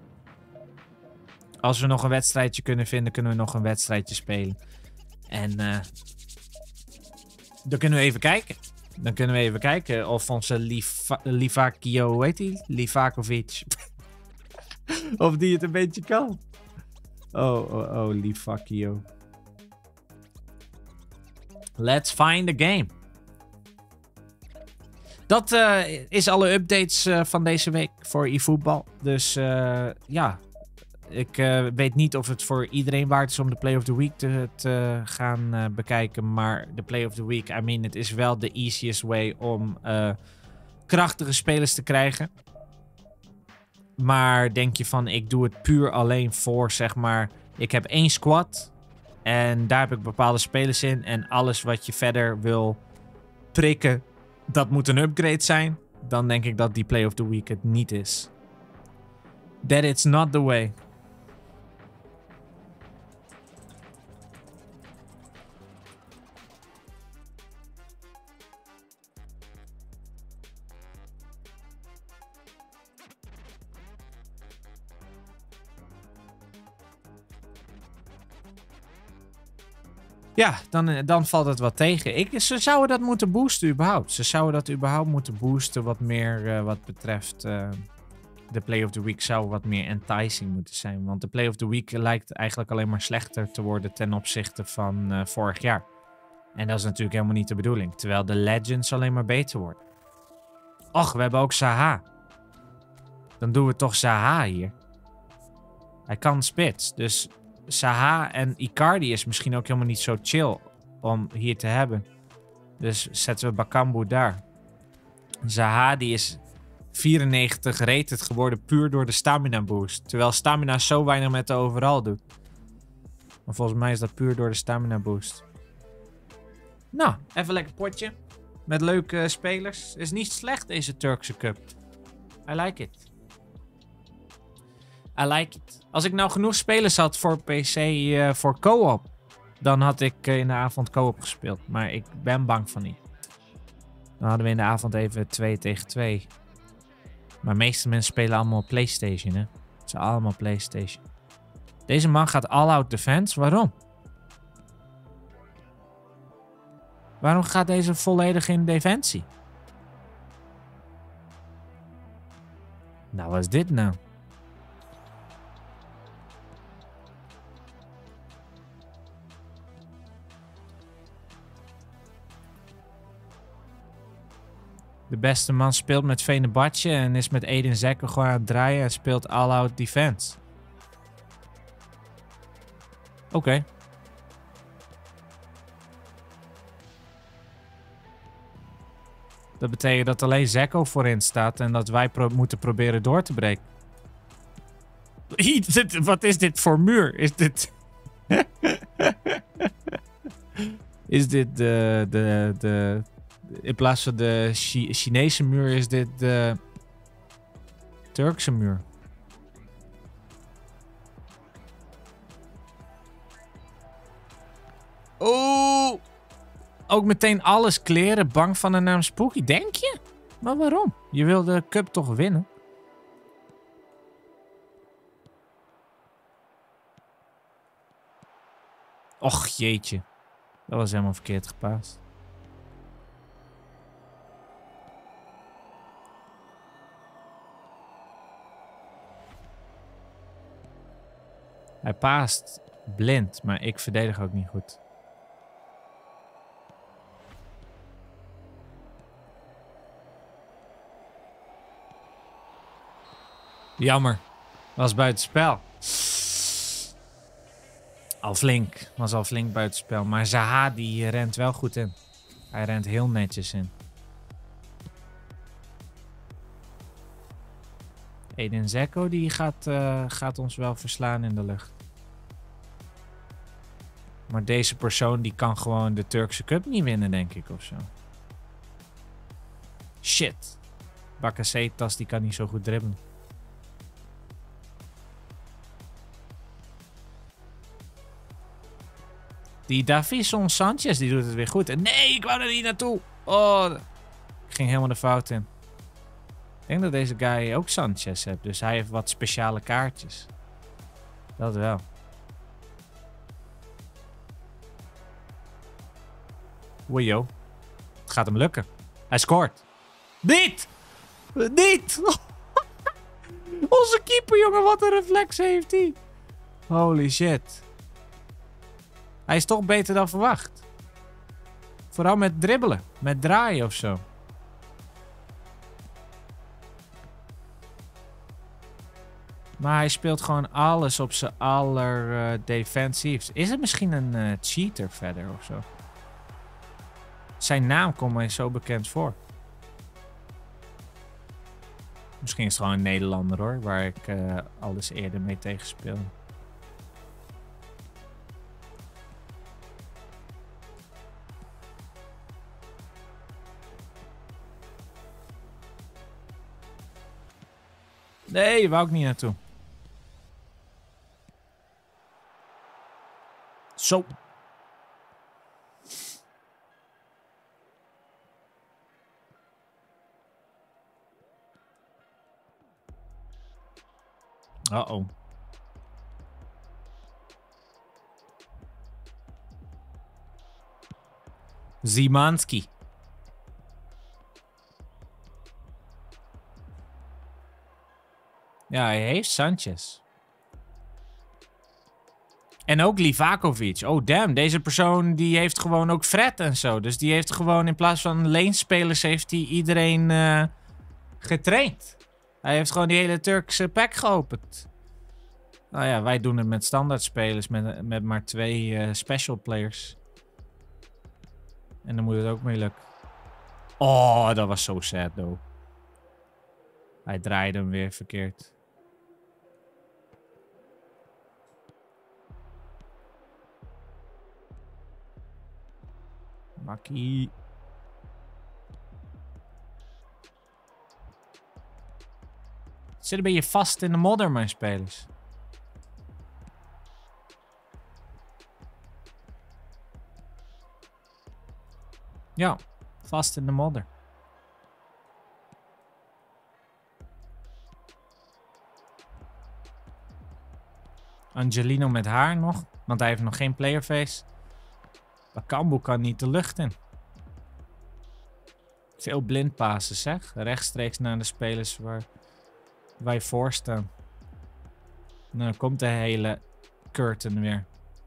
S1: Als we nog een wedstrijdje kunnen vinden, kunnen we nog een wedstrijdje spelen. En uh, dan kunnen we even kijken. Dan kunnen we even kijken of onze Liva Livakio, hoe heet die? Livakovic. Of die het een beetje kan. Oh, oh, oh, Livakio. Let's find the game. Dat uh, is alle updates uh, van deze week voor eFootball. Dus uh, ja, ik uh, weet niet of het voor iedereen waard is om de Play of the Week te, te gaan uh, bekijken. Maar de Play of the Week, I mean, het is wel de easiest way om uh, krachtige spelers te krijgen. Maar denk je van, ik doe het puur alleen voor, zeg maar, ik heb één squad. En daar heb ik bepaalde spelers in. En alles wat je verder wil prikken, dat moet een upgrade zijn. Dan denk ik dat die Play of the Week het niet is. That it's not the way. Ja, dan, dan valt het wat tegen. Ik, ze zouden dat moeten boosten überhaupt. Ze zouden dat überhaupt moeten boosten wat meer uh, wat betreft uh, de Play of the Week zou wat meer enticing moeten zijn. Want de Play of the Week lijkt eigenlijk alleen maar slechter te worden ten opzichte van uh, vorig jaar. En dat is natuurlijk helemaal niet de bedoeling. Terwijl de Legends alleen maar beter worden. Och, we hebben ook Zaha. Dan doen we toch Zaha hier. Hij kan spits, dus Zaha en Icardi is misschien ook helemaal niet zo chill om hier te hebben. Dus zetten we Bakambu daar. Zaha die is vierennegentig rated geworden puur door de stamina boost. Terwijl stamina zo weinig met de overal doet. Maar volgens mij is dat puur door de stamina boost. Nou, even lekker potje. Met leuke spelers. Is niet slecht deze Turkse Cup. I like it. I like it. Als ik nou genoeg spelers had voor P C uh, voor co-op. Dan had ik uh, in de avond co-op gespeeld. Maar ik ben bang van niet. Dan hadden we in de avond even twee tegen twee. Maar de meeste mensen spelen allemaal PlayStation, hè. Het zijn allemaal PlayStation. Deze man gaat all-out defense. Waarom? Waarom gaat deze volledig in defensie? Nou, wat is dit nou? De beste man speelt met Fenerbahce en is met Edin Dzeko gewoon aan het draaien en speelt all-out defense. Oké. Okay. Dat betekent dat alleen Dzeko voorin staat en dat wij pro moeten proberen door te breken. Wat is dit voor muur? Is dit... is dit de... de, de... In plaats van de Chi Chinese muur is dit de Turkse muur. Oeh! Ook meteen alles kleren, bang van de naam Spooky. Denk je? Maar waarom? Je wil de cup toch winnen? Och jeetje. Dat was helemaal verkeerd gepaast. Hij paast blind, maar ik verdedig ook niet goed. Jammer. Was buitenspel. Al flink. Was al flink buitenspel. Maar Zaha die rent wel goed in. Hij rent heel netjes in. Edin Dzeko die gaat, uh, gaat ons wel verslaan in de lucht. Maar deze persoon die kan gewoon de Turkse Cup niet winnen, denk ik, of zo. Shit. Bakasetas die kan niet zo goed dribbelen. Die Davison Sanchez die doet het weer goed. En nee, ik wou er niet naartoe. Oh, ik ging helemaal de fout in. Ik denk dat deze guy ook Sanchez heeft. Dus hij heeft wat speciale kaartjes. Dat wel. Woejo. Het gaat hem lukken. Hij scoort. Niet! Niet! Onze keeper, jongen. Wat een reflex heeft hij. Holy shit. Hij is toch beter dan verwacht. Vooral met dribbelen. Met draaien of zo. Maar hij speelt gewoon alles op zijn aller uh, defensiefs. Is het misschien een uh, cheater verder of zo? Zijn naam komt mij zo bekend voor. Misschien is het gewoon een Nederlander hoor. Waar ik uh, al eens eerder mee tegenspeelde. Nee, wou ik niet naartoe. Zo. Uh-oh. Zimanski. Ja, hij heeft Sanchez. En ook Livakovic. Oh damn, deze persoon die heeft gewoon ook Fred en zo. Dus die heeft gewoon in plaats van leenspelers heeft hij iedereen uh, getraind. Hij heeft gewoon die hele Turkse pack geopend. Nou ja, wij doen het met standaard spelers met, met maar twee uh, special players. En dan moet het ook mee lukken. Oh, dat was zo sad, though. Hij draaide hem weer verkeerd. Makkie. Zit een beetje vast in de modder, mijn spelers. Ja, vast in de modder. Angelino met haar nog, want hij heeft nog geen playerface. Bakambu kan niet de lucht in. Veel blindpassen, zeg. Rechtstreeks naar de spelers waar wij voor staan. Nou, dan komt de hele curtain weer.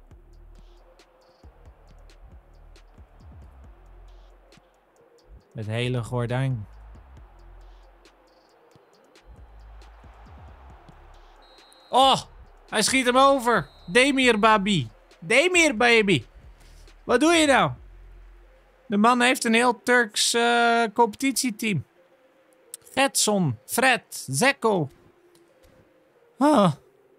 S1: Het hele gordijn. Oh, hij schiet hem over. Demir baby. Demir baby. Wat doe je nou? De man heeft een heel Turks uh, competitieteam. Getson, Fred, Zeko. Oh.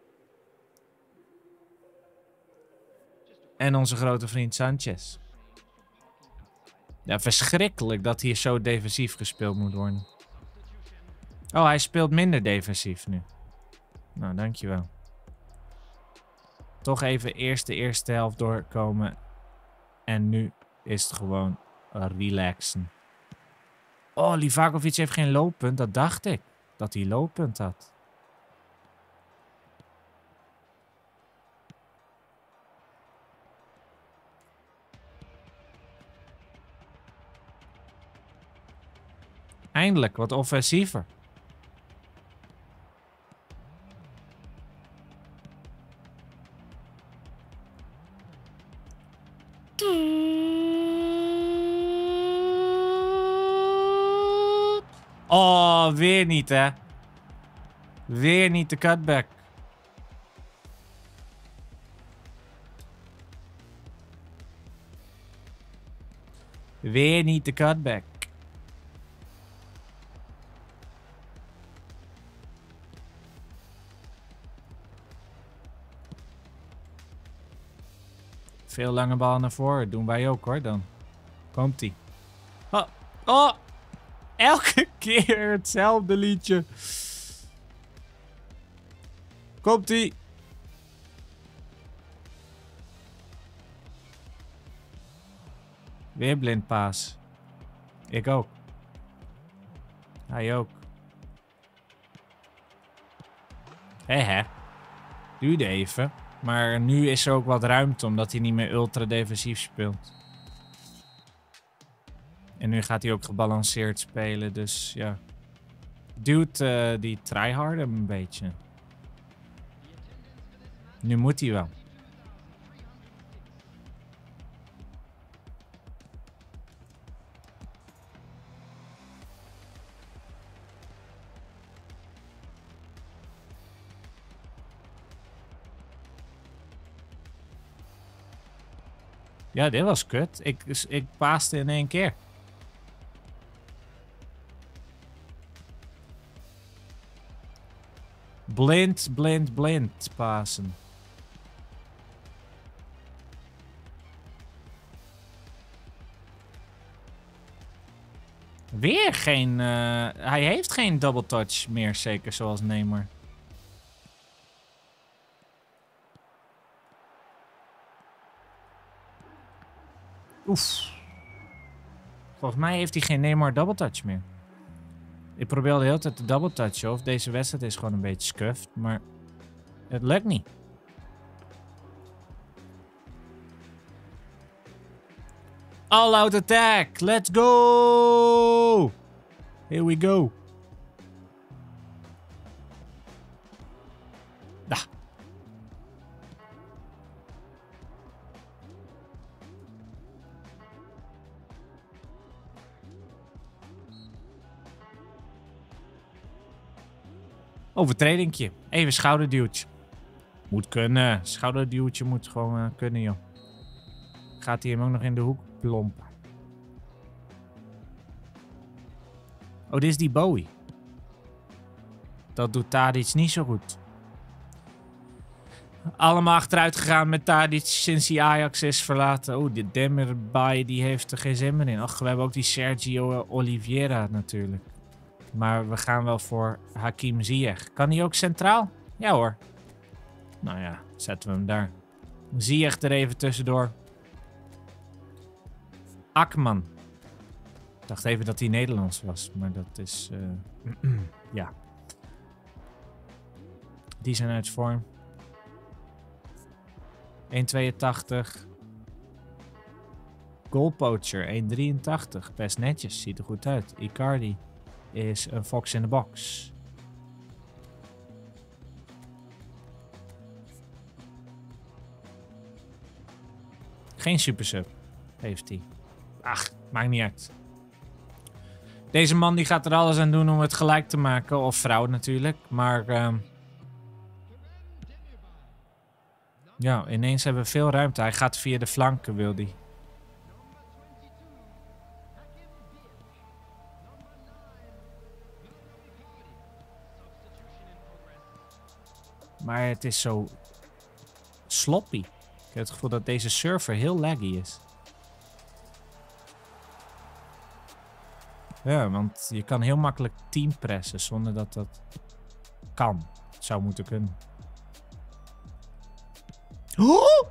S1: En onze grote vriend Sanchez. Ja, verschrikkelijk dat hier zo defensief gespeeld moet worden. Oh, hij speelt minder defensief nu. Nou, dankjewel. Toch even eerst de eerste helft doorkomen. En nu is het gewoon relaxen. Oh, Livakovic heeft geen looppunt. Dat dacht ik. Dat hij looppunt had. Eindelijk wat offensiever. Oh, weer niet, hè. Weer niet de cutback. Weer niet de cutback. Veel lange bal naar voren. Doen wij ook, hoor, dan. Komt-ie. Oh, oh. Elke keer hetzelfde liedje. Komt-ie. Weer blindpaas. Ik ook. Hij ook. Hé, hé. Duurde even. Maar nu is er ook wat ruimte, omdat hij niet meer ultra defensief speelt. En nu gaat hij ook gebalanceerd spelen, dus ja. Duwt uh, die tryhard hem een beetje. Nu moet hij wel. Ja, dit was kut. Ik, ik paaste in één keer. Blind, blind, blind pasen. Weer geen... Uh, hij heeft geen double touch meer, zeker zoals Neymar. Oef. Volgens mij heeft hij geen Neymar double touch meer. Ik probeer de hele tijd te double touchen. Of deze wedstrijd is gewoon een beetje scuffed. Maar het lukt niet. All out attack. Let's go. Here we go. Da. Overtredingje. Even schouderduwtje. Moet kunnen. Schouderduwtje moet gewoon uh, kunnen, joh. Gaat hij hem ook nog in de hoek plompen. Oh, dit is die Bowie. Dat doet Tadic niet zo goed. Allemaal achteruit gegaan met Tadic sinds hij Ajax is verlaten. Oh, de Demirbay die heeft er geen zin meer in. Ach, we hebben ook die Sergio Oliveira natuurlijk. Maar we gaan wel voor Hakim Ziyech. Kan hij ook centraal? Ja hoor. Nou ja, zetten we hem daar. Ziyech er even tussendoor. Akman. Ik dacht even dat hij Nederlands was, maar dat is... Uh, ja. Die zijn uit vorm. één tweeëntachtig. Goalpoacher, één drieëntachtig. Best netjes, ziet er goed uit. Icardi is een fox in the box. Geen super sub heeft hij. Ach, maakt niet uit. Deze man die gaat er alles aan doen om het gelijk te maken. Of vrouw natuurlijk. Maar uh, ja, ineens hebben we veel ruimte. Hij gaat via de flanken, wil hij. Maar het is zo sloppy. Ik heb het gevoel dat deze server heel laggy is. Ja, want je kan heel makkelijk teampressen zonder dat dat kan. Het zou moeten kunnen. Oh!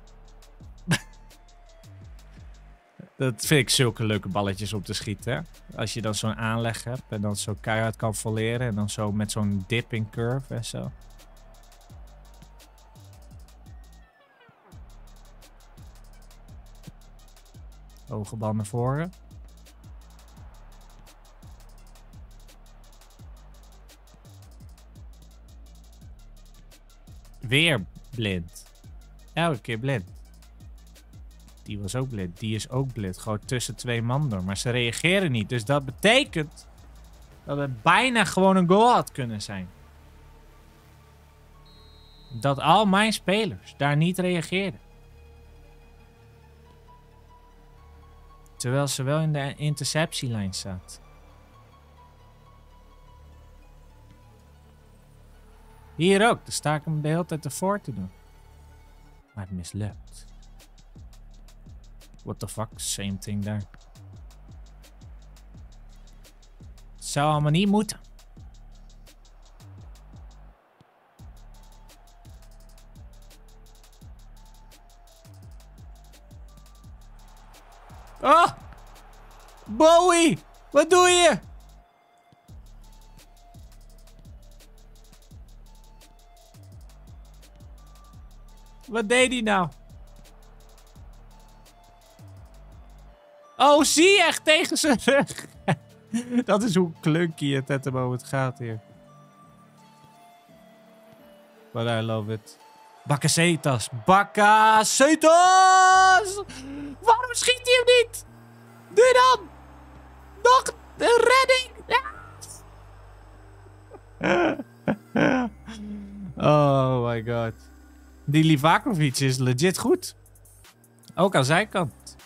S1: Dat vind ik zulke leuke balletjes op te schieten. Hè? Als je dan zo'n aanleg hebt en dan zo keihard kan volleren. En dan zo met zo'n dipping curve en zo. Hoge bal naar voren. Weer blind. Elke keer blind. Die was ook blind. Die is ook blind. Gewoon tussen twee man door. Maar ze reageren niet. Dus dat betekent dat het bijna gewoon een goal had kunnen zijn. Dat al mijn spelers daar niet reageerden. Terwijl ze wel in de interceptielijn staat. Hier ook. Daar sta ik hem de hele tijd ervoor te doen. Maar het mislukt. What the fuck? Same thing daar. Het zou allemaal niet moeten. Oh! Bowie! Wat doe je? Wat deed hij nou? Oh, zie je echt tegen zijn rug. Dat is hoe clunky het at the moment gaat hier. But I love it. Bakasetas. Bakasetas! Waarom schiet hij hem niet? Doe dan! Nog een redding! Ja. Oh my god. Die Livakovic is legit goed. Ook aan zijn kant.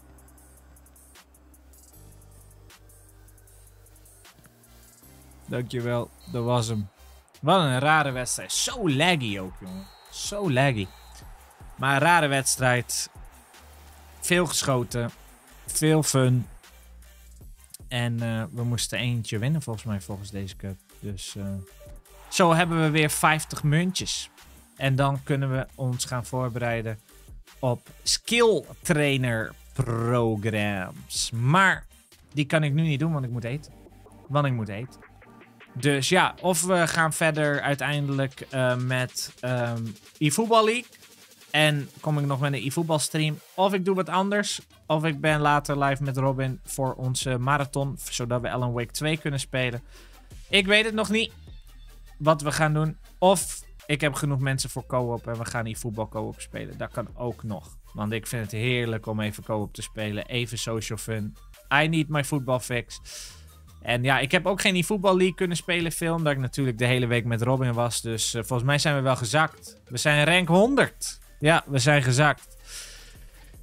S1: Dankjewel, dat was hem. Wat een rare wedstrijd. Zo laggy ook, jongen. Zo laggy. Maar een rare wedstrijd. Veel geschoten. Veel fun. En uh, we moesten eentje winnen volgens mij volgens deze cup. Dus uh, zo hebben we weer vijftig muntjes. En dan kunnen we ons gaan voorbereiden op skill trainer programs. Maar die kan ik nu niet doen, want ik moet eten. Want ik moet eten. Dus ja, of we gaan verder uiteindelijk uh, met um, eFootball League. En kom ik nog met een eFootball stream. Of ik doe wat anders. Of ik ben later live met Robin voor onze marathon. Zodat we Alan Wake twee kunnen spelen. Ik weet het nog niet wat we gaan doen. Of ik heb genoeg mensen voor co-op en we gaan eFootball co-op spelen. Dat kan ook nog. Want ik vind het heerlijk om even co-op te spelen. Even social fun. I need my football fix. En ja, ik heb ook geen eFootball League kunnen spelen veel. Omdat ik natuurlijk de hele week met Robin was. Dus uh, volgens mij zijn we wel gezakt. We zijn rank honderd. Ja, we zijn gezakt.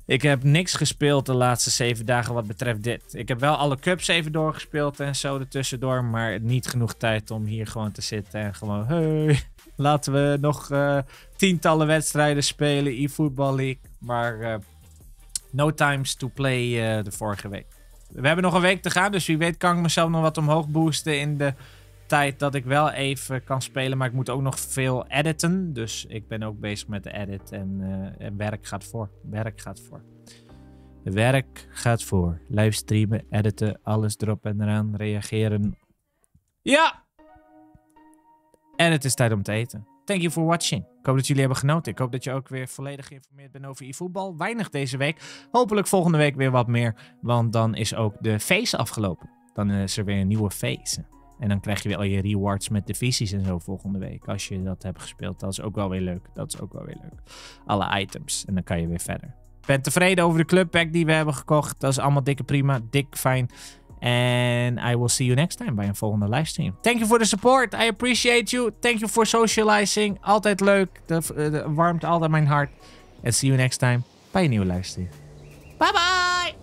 S1: Ik heb niks gespeeld de laatste zeven dagen wat betreft dit. Ik heb wel alle cups even doorgespeeld en zo ertussendoor. Maar niet genoeg tijd om hier gewoon te zitten en gewoon... Hey, laten we nog uh, tientallen wedstrijden spelen. eFootball League. Maar uh, no times to play uh, de vorige week. We hebben nog een week te gaan. Dus wie weet kan ik mezelf nog wat omhoog boosten in de tijd dat ik wel even kan spelen. Maar ik moet ook nog veel editen. Dus ik ben ook bezig met de edit. En, uh, en werk gaat voor. Werk gaat voor. Werk gaat voor. Livestreamen, editen, alles erop en eraan. Reageren. Ja! En het is tijd om te eten. Thank you for watching. Ik hoop dat jullie hebben genoten. Ik hoop dat je ook weer volledig geïnformeerd bent over eFootball. Weinig deze week. Hopelijk volgende week weer wat meer. Want dan is ook de phase afgelopen. Dan is er weer een nieuwe phase. En dan krijg je weer al je rewards met divisies en zo volgende week. Als je dat hebt gespeeld. Dat is ook wel weer leuk. Dat is ook wel weer leuk. Alle items. En dan kan je weer verder. Ik ben tevreden over de clubpack die we hebben gekocht. Dat is allemaal dikke prima. Dik fijn. And I will see you next time bij een volgende livestream. Thank you for the support. I appreciate you. Thank you for socializing. Altijd leuk. Dat warmt altijd mijn hart. And see you next time bij een nieuwe livestream. Bye bye!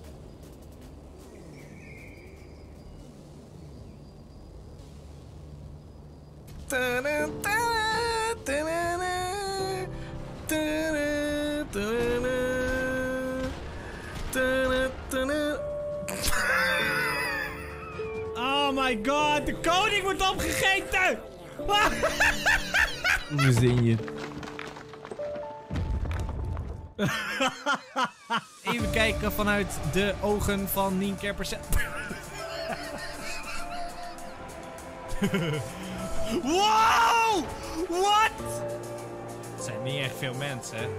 S1: Oh my god, de koning wordt opgegeten!
S2: Hoe zin je?
S1: Even kijken vanuit de ogen van Nienke Percent. Wow! What? Het zijn niet echt veel mensen, hè?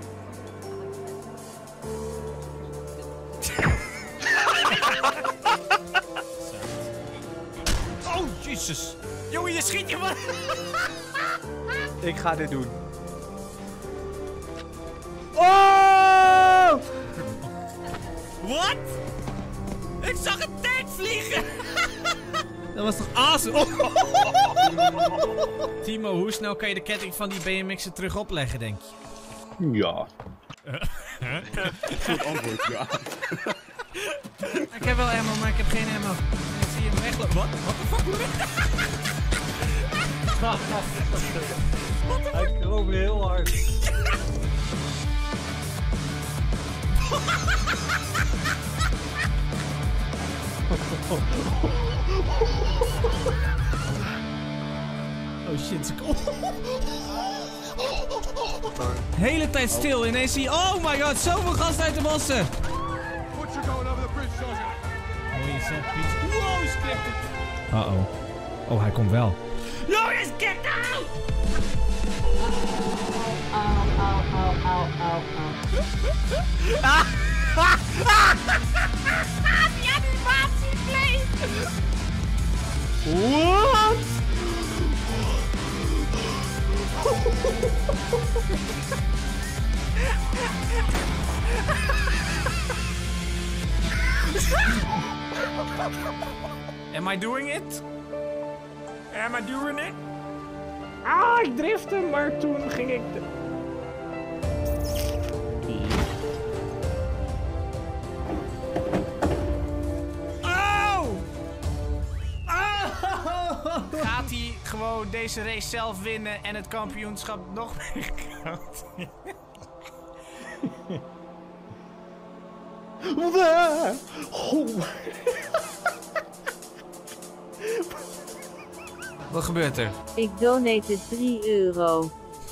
S1: Oh, jezus. Jongen, je schiet je man.
S2: Ik ga dit doen. Oh!
S1: Wat? Ik zag een tank vliegen. Dat was toch awesome? Oh. Timo, hoe snel kan je de ketting van die B M X'en terug opleggen, denk je?
S3: Ja. Goed antwoord, ja.
S1: Ik heb wel ammo, maar ik heb geen ammo. Ik zie hem weglopen. Wat? Wat de fuck?
S2: Hij kroop heel hard.
S1: Oh shit, ze komt. Hele tijd stil, ineens zie je... Oh my god, zoveel gas uit de bossen! Mooie set piece. Wow, scripted! Uh-oh. Oh, hij komt wel. No, he's kicked out!
S4: Au, au, au, au, au, au.
S1: Die animatie bleef! What? Am I doing it? Am I doing it? Ah, ik drifte, maar toen ging ik... De... Oh! Oh! Gaat hij gewoon deze race zelf winnen en het kampioenschap nog meer koud? Wat gebeurt er?
S4: Ik donate drie euro.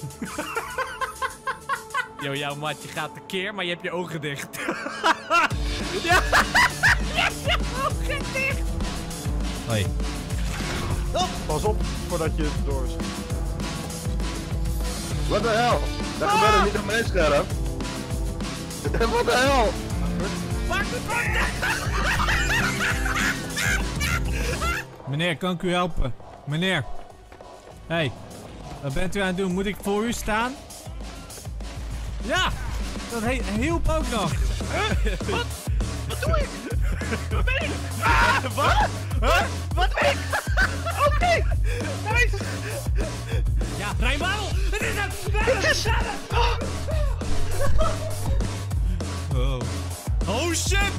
S1: Yo, jouw matje gaat tekeer, maar je hebt je ogen dicht. Ja, je hebt je ogen dicht. Hoi.
S3: Oh, pas op voordat je het door is. What the hell? Dat
S1: Ah!
S3: gebeurt er niet op mijn scherm. What the hell?
S1: Pak de Meneer, kan ik u helpen? Meneer. Hey, wat bent u aan het doen? Moet ik voor u staan? Ja, dat he hielp ook nog. Huh? Wat? Wat doe ik? Wat ben ik? Ah, wat? Huh? Wat ben ik? Oké, okay. Nice. Ja, Rijnbouw, het is een... Het is... Oh shit!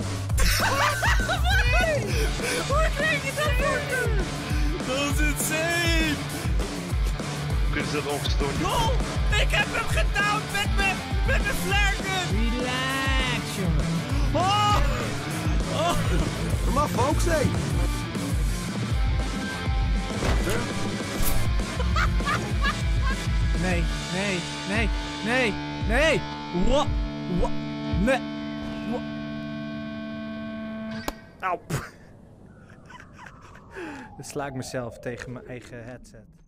S1: Hoe kreeg je dat voor? Dat is insane!
S5: Kunnen ze dat opgestoord?
S1: Lol! Ik heb hem gedaan met mijn met mijn flare gun!
S4: Relax, jongen.
S1: Oh! Oh!
S3: Kom af, folks, hé!
S1: Nee, nee, nee, nee, nee! Wat? Wat? Nee! Wat?
S2: Auw. Dan sla ik mezelf tegen mijn eigen headset.